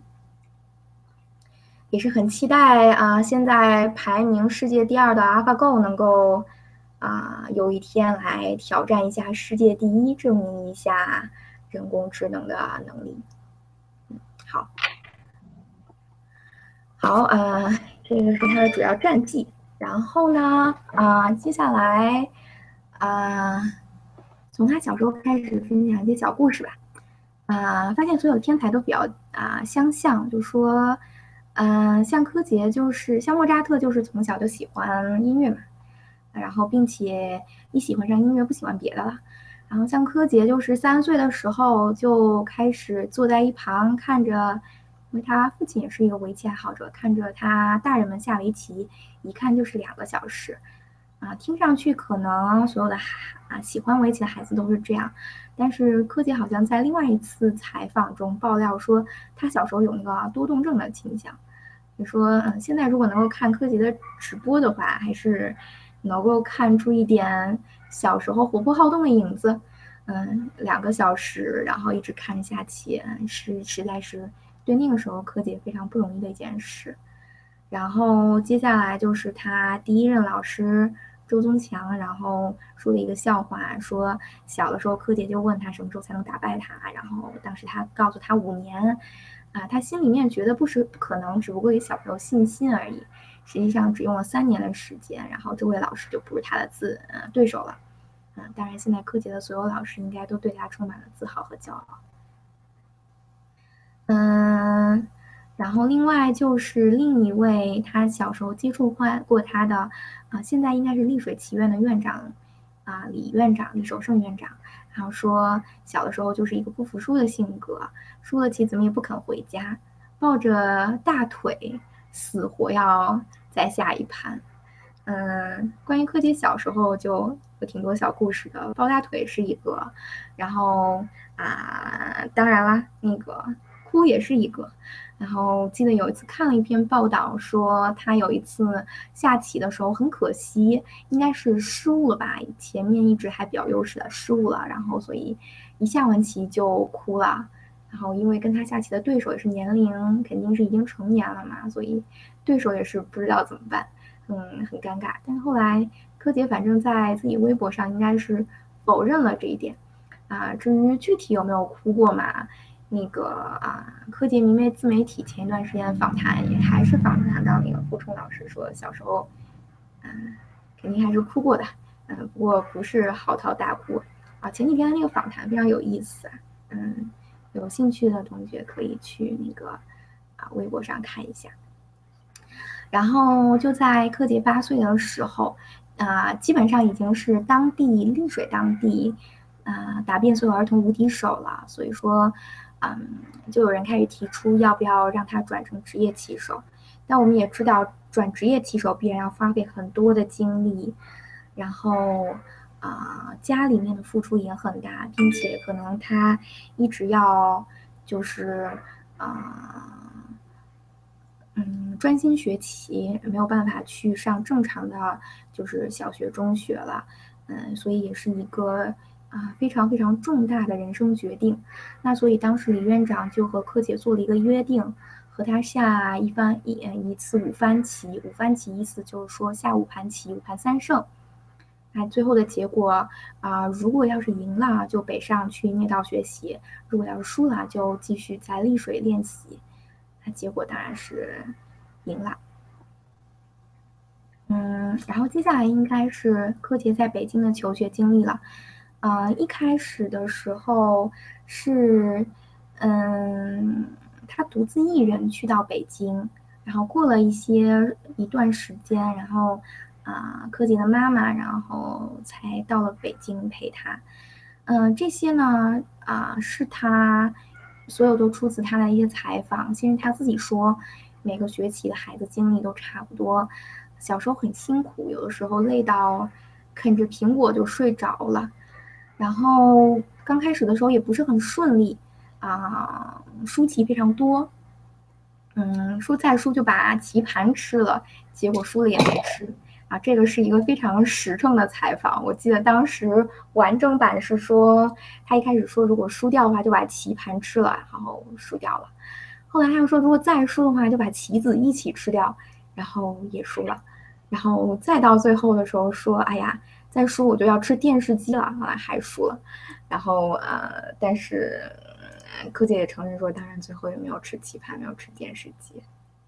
也是很期待现在排名世界第2的 AlphaGo 能够有一天来挑战一下世界第1，证明一下人工智能的能力。好，这个是它的主要战绩。然后呢，接下来从他小时候开始分享一些小故事吧。发现所有天才都比较相像，就说像柯洁像莫扎特就是从小就喜欢音乐嘛，然后并且一喜欢上音乐不喜欢别的了。然后像柯洁就是3岁的时候就开始坐在一旁看着，因为他父亲也是一个围棋爱好者，看着他大人们下围棋，一看就是2个小时。听上去可能所有的喜欢围棋的孩子都是这样，但是柯洁好像在另外一次采访中爆料说，他小时候有那个多动症的倾向。就说现在如果能够看柯洁的直播的话，还是能够看出一点小时候活泼好动的影子。2个小时，然后一直看下棋，实在是对那个时候柯洁非常不容易的一件事。然后接下来就是他第1任老师周宗强，然后说了一个笑话，说小的时候柯洁就问他什么时候才能打败他，然后当时他告诉他5年，他心里面觉得不可能，只不过给小朋友信心而已。实际上只用了3年的时间，然后这位老师就不是他的对手了。当然现在柯洁的所有老师应该都对他充满了自豪和骄傲。然后另外就是另一位他小时候接触过他的现在应该是丽水棋院的院长李守胜院长，然后说小的时候就是一个不服输的性格，输了棋怎么也不肯回家，抱着大腿死活要再下一盘。关于柯洁小时候就有挺多小故事的，抱大腿是一个，然后当然啦，那个哭也是一个。然后记得有一次看了一篇报道，说他有一次下棋的时候很可惜，应该是失误了吧，前面一直还比较优势的失误了，然后所以一下完棋就哭了。然后因为跟他下棋的对手也是年龄肯定是已经成年了嘛，所以对手也是不知道怎么办，很尴尬。但是后来柯洁反正在自己微博上应该是否认了这一点。至于具体有没有哭过嘛，那个柯洁自媒体前一段时间访谈也还是访谈到那个傅冲老师说小时候肯定还是哭过的，不过不是嚎啕大哭前几天的那个访谈非常有意思有兴趣的同学可以去那个微博上看一下。然后就在柯洁8岁的时候基本上已经是丽水当地打遍所有儿童无敌手了，所以说就有人开始提出要不要让他转成职业棋手。但我们也知道转职业棋手必然要花费很多的精力，然后家里面的付出也很大，并且可能他一直要就是专心学棋，没有办法去上正常的就是小学中学了，所以也是一个非常非常重大的人生决定。那所以当时李院长就和柯洁做了一个约定，和他下一次五番棋。五番棋意思就是说下5盘棋，5盘3胜。那最后的结果如果要是赢了，就北上去聂道学习；如果要是输了，就继续在丽水练习。那结果当然是赢了。然后接下来应该是柯洁在北京的求学经历了。一开始的时候是，他独自一人去到北京，然后过了一段时间，然后柯洁的妈妈，然后才到了北京陪他。这些呢，是他所有都出自他的一些采访。其实他自己说，每个学期的孩子经历都差不多。小时候很辛苦，有的时候累到啃着苹果就睡着了。然后刚开始的时候也不是很顺利输棋非常多。输再输就把棋盘吃了，结果输了也没吃。这个是一个非常实诚的采访。我记得当时完整版是说，他一开始说如果输掉的话就把棋盘吃了，然后输掉了。后来他又说如果再输的话就把棋子一起吃掉，然后也输了。然后再到最后的时候说，哎呀，再输我就要吃电视机了，后来还输了。然后但是柯洁也承认说，当然最后也没有吃棋盘，没有吃电视机。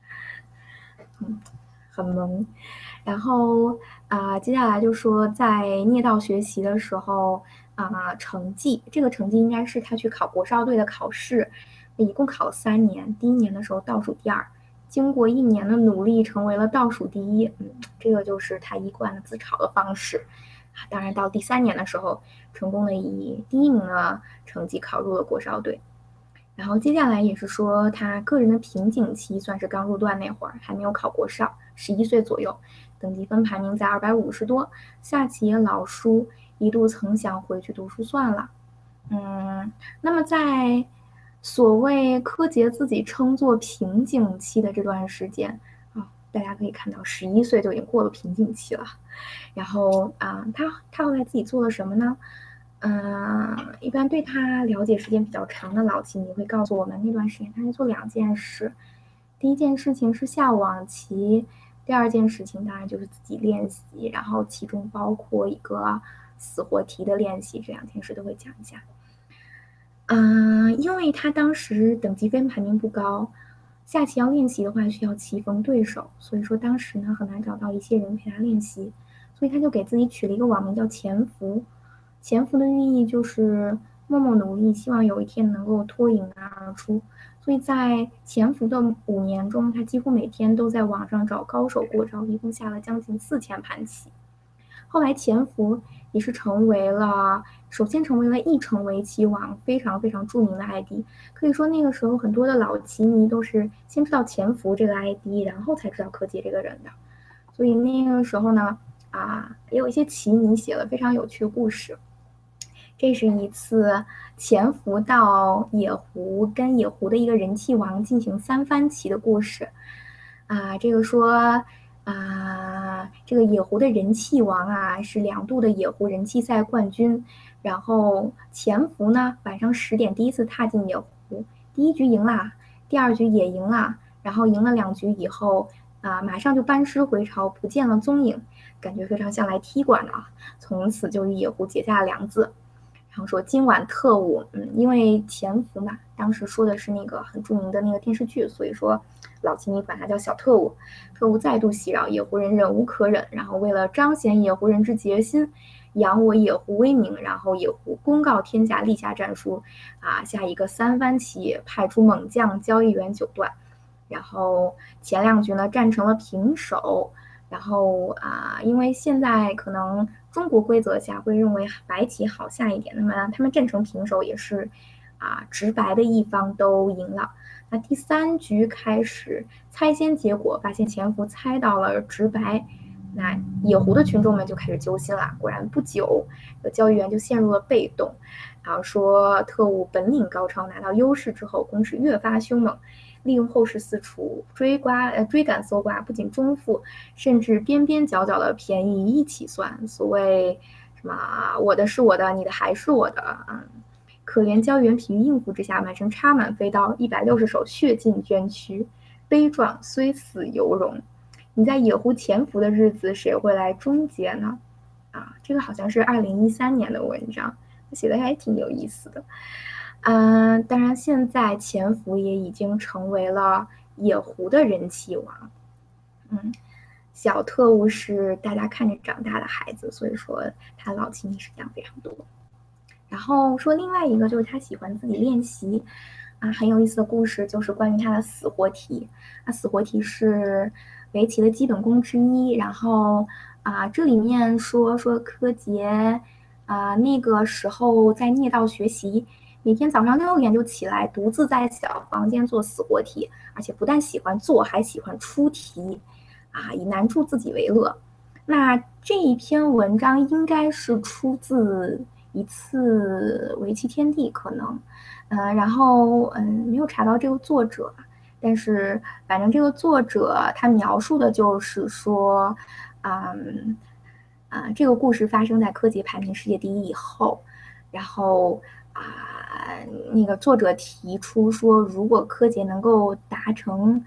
很萌。然后接下来就说在聂道学习的时候成绩，这个成绩应该是他去考国少队的考试，一共考了3年，第1年的时候倒数第2，经过1年的努力成为了倒数第1。这个就是他一贯的自嘲的方式。当然到第3年的时候，成功的以第1名的成绩考入了国少队。然后接下来也是说他个人的瓶颈期，算是刚入段那会儿，还没有考国少，11岁左右，等级分排名在250多，下棋也老输，一度曾想回去读书算了。那么在所谓柯洁自己称作瓶颈期的这段时间大家可以看到11岁就已经过了瓶颈期了。然后他后来自己做了什么呢？一般对他了解时间比较长的老棋迷会告诉我们，那段时间他是做2件事。第一件事情是下网棋，第2件事情当然就是自己练习，然后其中包括一个死活题的练习，这2件事都会讲一下。因为他当时等级分排名不高，下棋要练习的话需要棋逢对手，所以说当时呢很难找到一些人陪他练习，所以他就给自己取了一个网名叫潜伏。潜伏的寓意就是默默努力，希望有一天能够脱颖而出。所以在潜伏的5年中，他几乎每天都在网上找高手过招，一共下了将近4000盘棋。后来潜伏也是首先成为了一城围棋网非常非常著名的 ID。可以说那个时候很多的老棋迷都是先知道潜伏这个 ID， 然后才知道柯洁这个人的。所以那个时候呢也有一些棋迷写了非常有趣的故事。这是一次潜伏到野狐，跟野狐的一个人气王进行3番棋的故事。这个说这个野狐的人气王是2度的野狐人气赛冠军。然后潜伏呢，晚上10点第一次踏进野狐，第1局赢了，第2局也赢了，然后赢了2局以后马上就班师回朝，不见了踪影，感觉非常像来踢馆的从此就与野狐结下了梁子。然后说今晚特务，因为潜伏嘛，当时说的是那个很著名的那个电视剧，所以说老棋迷管他叫小特务。特务再度袭扰，野狐人忍无可忍，然后为了彰显野狐人之决心，扬我野狐威名，然后野狐公告天下，立下战书下一个3番棋，派出猛将交易员9段。然后前2局呢战成了平手。然后因为现在可能中国规则下会认为白棋好下一点，那么他们战成平手也是直白的一方都赢了。那第3局开始猜先结果，发现潜伏猜到了直白，那野狐的群众们就开始揪心了。果然不久，交易员就陷入了被动。然后说特务本领高超，拿到优势之后攻势越发凶猛，利用后势四处追赶搜刮，不仅中附，甚至边边角角的便宜一起算。所谓什么我的是我的，你的还是我的，可怜胶原疲于应付之下，满身插满飞刀，160手血尽捐躯，悲壮虽死犹荣。你在野狐潜伏的日子，谁会来终结呢？这个好像是2013年的文章，写的还挺有意思的。当然现在潜伏也已经成为了野狐的人气王。小特务是大家看着长大的孩子，所以说他老亲实际上非常多。然后说另外一个就是他喜欢自己练习，很有意思的故事就是关于他的死活题。死活题是围棋的基本功之一。然后这里面说柯洁那个时候在聂道学习，每天早上6点就起来，独自在小房间做死活题，而且不但喜欢做，还喜欢出题，以难住自己为乐。那这一篇文章应该是出自一次围棋天地可能，然后没有查到这个作者，但是反正这个作者他描述的就是说，这个故事发生在柯洁排名世界第一以后，然后那个作者提出说，如果柯洁能够达成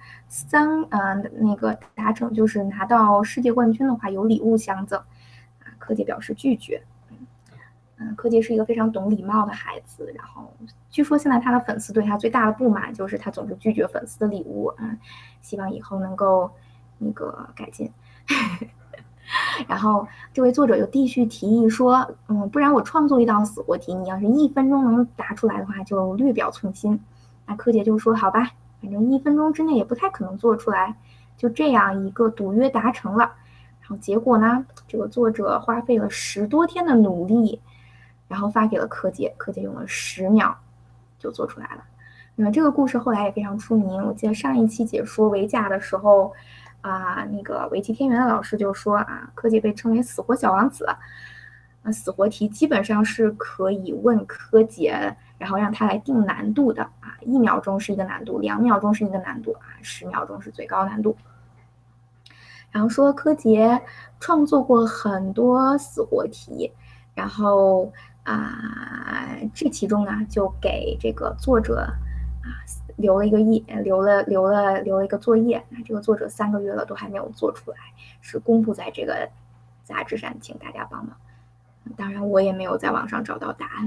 就是拿到世界冠军的话，有礼物相赠。柯洁表示拒绝。柯洁是一个非常懂礼貌的孩子，然后据说现在他的粉丝对他最大的不满就是他总是拒绝粉丝的礼物，希望以后能够改进。然后这位作者就继续提议说，不然我创作一道死活题，你要是1分钟能答出来的话，就略表寸心。那柯洁就说好吧，反正1分钟之内也不太可能做出来，就这样一个赌约达成了。然后结果呢，这个作者花费了10多天的努力，然后发给了柯洁，柯洁用了10秒就做出来了。那么这个故事后来也非常出名，我记得上一期解说围甲的时候，那个围棋天元的老师就说柯洁被称为死活小王子。死活题基本上是可以问柯洁，然后让他来定难度的1秒钟是一个难度，2秒钟是一个难度，10秒钟是最高难度。然后说柯洁创作过很多死活题，然后这其中呢就给这个作者留了一个作业，这个作者3个月了都还没有做出来，是公布在这个杂志上，请大家帮忙。当然我也没有在网上找到答案。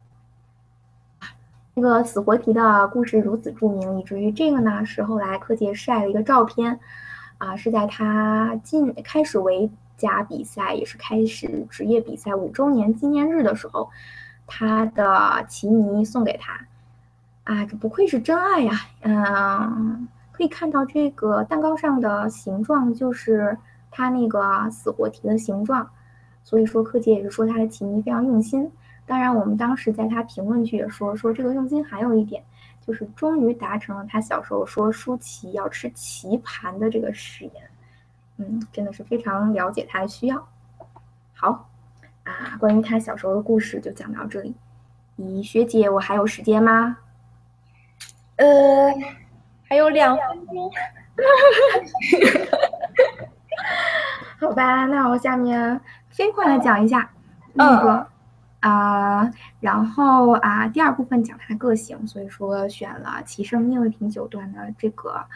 这个死活题的故事如此著名，以至于这个呢是后来柯洁晒了一个照片，是在他开始围甲比赛，也是开始职业比赛5周年纪念日的时候，他的棋迷送给他。这不愧是真爱呀！可以看到这个蛋糕上的形状就是他那个死活题的形状，所以说柯洁也是说他的棋迷非常用心。当然我们当时在他评论区也说这个用心还有一点，就是终于达成了他小时候说舒淇要吃棋盘的这个誓言。真的是非常了解他的需要。好关于他小时候的故事就讲到这里。学姐，我还有时间吗？ 还有2分钟。 好吧，那我下面飞快的讲一下那个然后第2部分讲他的个性，所以说选了棋圣聂卫平9段的这个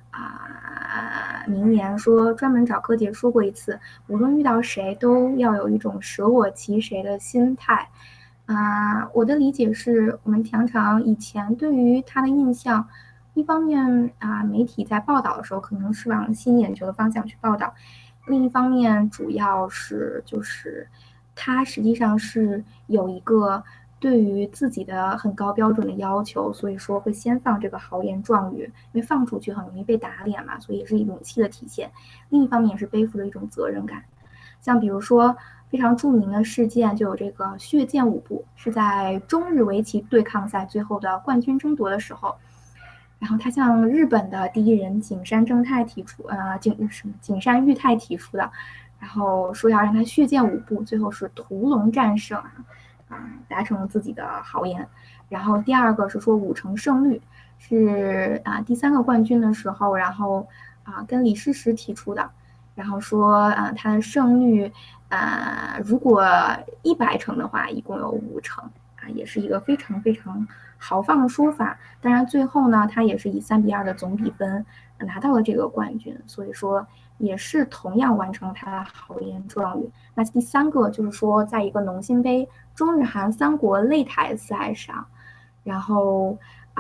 名言，说专门找柯洁说过一次，无论遇到谁都要有一种舍我其谁的心态。我的理解是，我们常常以前对于他的印象，一方面媒体在报道的时候可能是往吸引眼球的方向去报道，另一方面主要是就是他实际上是有一个对于自己的很高标准的要求，所以说会先放这个豪言壮语，因为放出去很容易被打脸嘛，所以也是勇气的体现。另一方面也是背负了一种责任感。像比如说非常著名的事件就有这个血溅5步，是在中日围棋对抗赛最后的冠军争夺的时候，然后他向日本的第一人景山正太提出景山裕太提出的，然后说要让他血溅5步，最后是屠龙战胜达成了自己的豪言。然后第2个是说5成胜率，是第3个冠军的时候，然后跟李世石提出的， 然后说，他的胜率，如果100成的话，一共有5成，也是一个非常非常豪放的说法。当然，最后呢，他也是以3-2的总比分拿到了这个冠军，所以说也是同样完成了他的豪言壮语。那第3个就是说，在一个农心杯中日韩3国擂台赛上，然后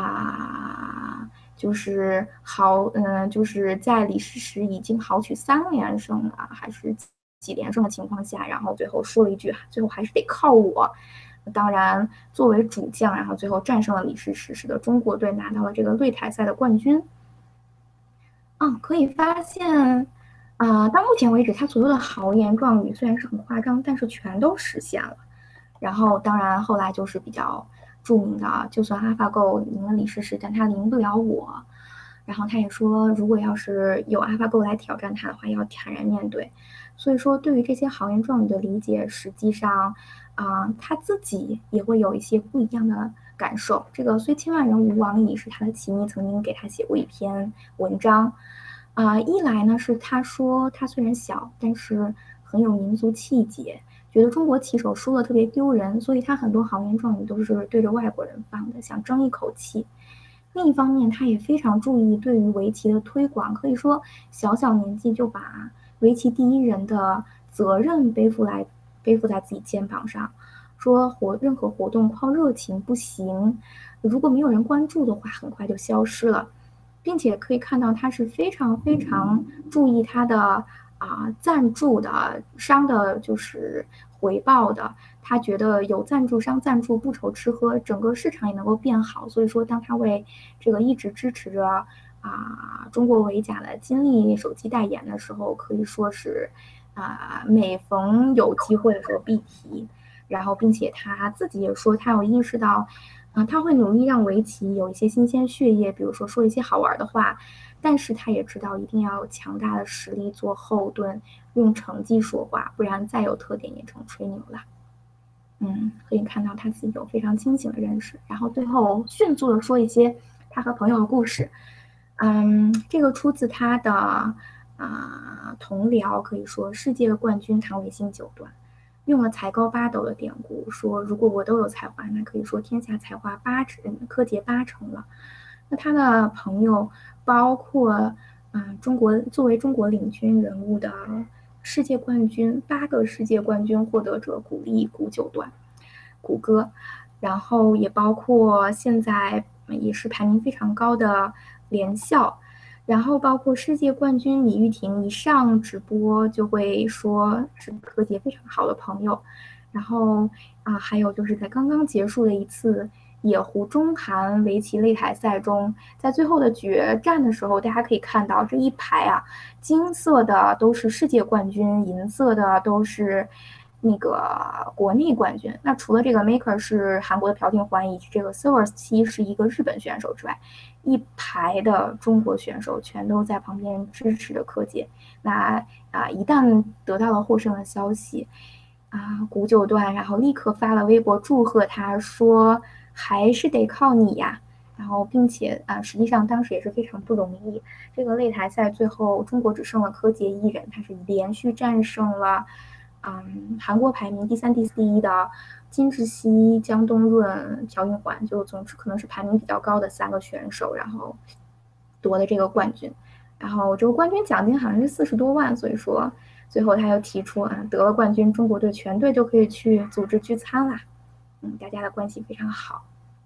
就是就是在李世石已经豪取3连胜了，还是几连胜的情况下，然后最后说了一句，最后还是得靠我。当然，作为主将，然后最后战胜了李世石，使得中国队拿到了这个擂台赛的冠军。可以发现，到目前为止，他所有的豪言壮语虽然是很夸张，但是全都实现了。然后，当然后来就是比较著名的，就算 AlphaGo 赢了李世石，但他赢不了我。然后他也说，如果要是有 AlphaGo 来挑战他的话，要坦然面对。所以说，对于这些豪言壮语的理解，实际上，他自己也会有一些不一样的感受。这个虽千万人吾往矣是他的棋迷曾经给他写过一篇文章。一来呢是他说他虽然小，但是很有民族气节，觉得中国棋手输了特别丢人，所以他很多豪言壮语都是对着外国人放的，想争一口气。另一方面，他也非常注意对于围棋的推广，可以说小小年纪就把围棋第一人的责任背负在自己肩膀上，说任何活动靠热情不行，如果没有人关注的话，很快就消失了。并且可以看到他是非常非常注意他的赞助的商的，就是回报的。他觉得有赞助商赞助不愁吃喝，整个市场也能够变好。所以说，当他为这个一直支持着中国围甲的金立手机代言的时候，可以说是每逢有机会的时候必提。然后，并且他自己也说，他有意识到。他会努力让围棋有一些新鲜血液，比如说一些好玩的话，但是他也知道一定要有强大的实力做后盾，用成绩说话，不然再有特点也成吹牛了。可以看到他自己有非常清醒的认识，然后最后迅速的说一些他和朋友的故事。这个出自他的同僚，可以说世界冠军唐伟新九段。用了才高八斗的典故，说如果我都有才华，那可以说天下才华柯洁8成了。那他的朋友包括作为中国领军人物的世界冠军8个世界冠军获得者古力古九段，谷歌，然后也包括现在也是排名非常高的连笑。然后包括世界冠军李玉婷一上直播就会说是柯洁非常好的朋友，然后还有就是在刚刚结束的一次野狐中韩围棋擂台赛中，在最后的决战的时候，大家可以看到这一排金色的都是世界冠军，银色的都是那个国内冠军。那除了这个 Maker 是韩国的朴廷桓以及这个 Silver7是一个日本选手之外，一排的中国选手全都在旁边支持着柯洁。那一旦得到了获胜的消息，古九段然后立刻发了微博祝贺他，说还是得靠你呀。然后并且实际上当时也是非常不容易。这个擂台赛最后中国只剩了柯洁一人，他是连续战胜了韩国排名第3、第4、第1的金智熙、姜东润、朴允桓，就总之可能是排名比较高的3个选手，然后夺的这个冠军。然后这个冠军奖金好像是40多万，所以说最后他又提出得了冠军，中国队全队就可以去组织聚餐啦。大家的关系非常好。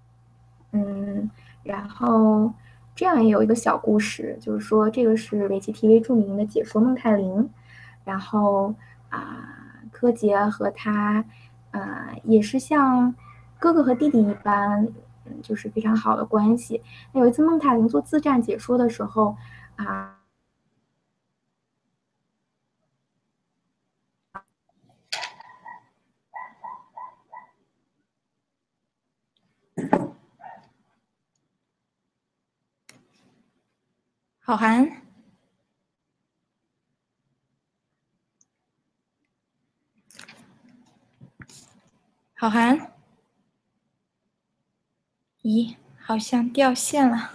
然后这样也有一个小故事，就是说这个是围棋 TV 著名的解说孟泰玲，然后柯洁和他也是像哥哥和弟弟一般，就是非常好的关系。那有一次孟泰玲做自战解说的时候好涵，好涵，咦，好像掉线了。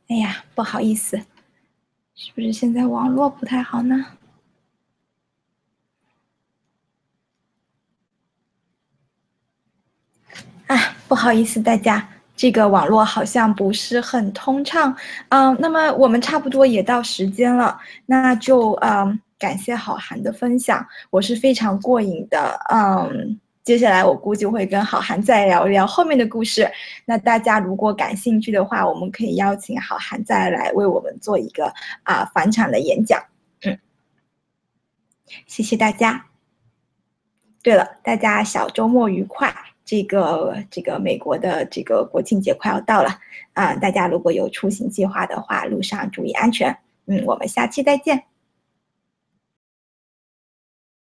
哎呀，不好意思，是不是现在网络不太好呢？啊，不好意思，大家，这个网络好像不是很通畅。那么我们差不多也到时间了，那就感谢好涵的分享，我是非常过瘾的。接下来我估计会跟好涵再聊一聊后面的故事。那大家如果感兴趣的话，我们可以邀请好涵再来为我们做一个返场的演讲。谢谢大家。对了，大家小周末愉快。这个美国的这个国庆节快要到了大家如果有出行计划的话，路上注意安全。我们下期再见。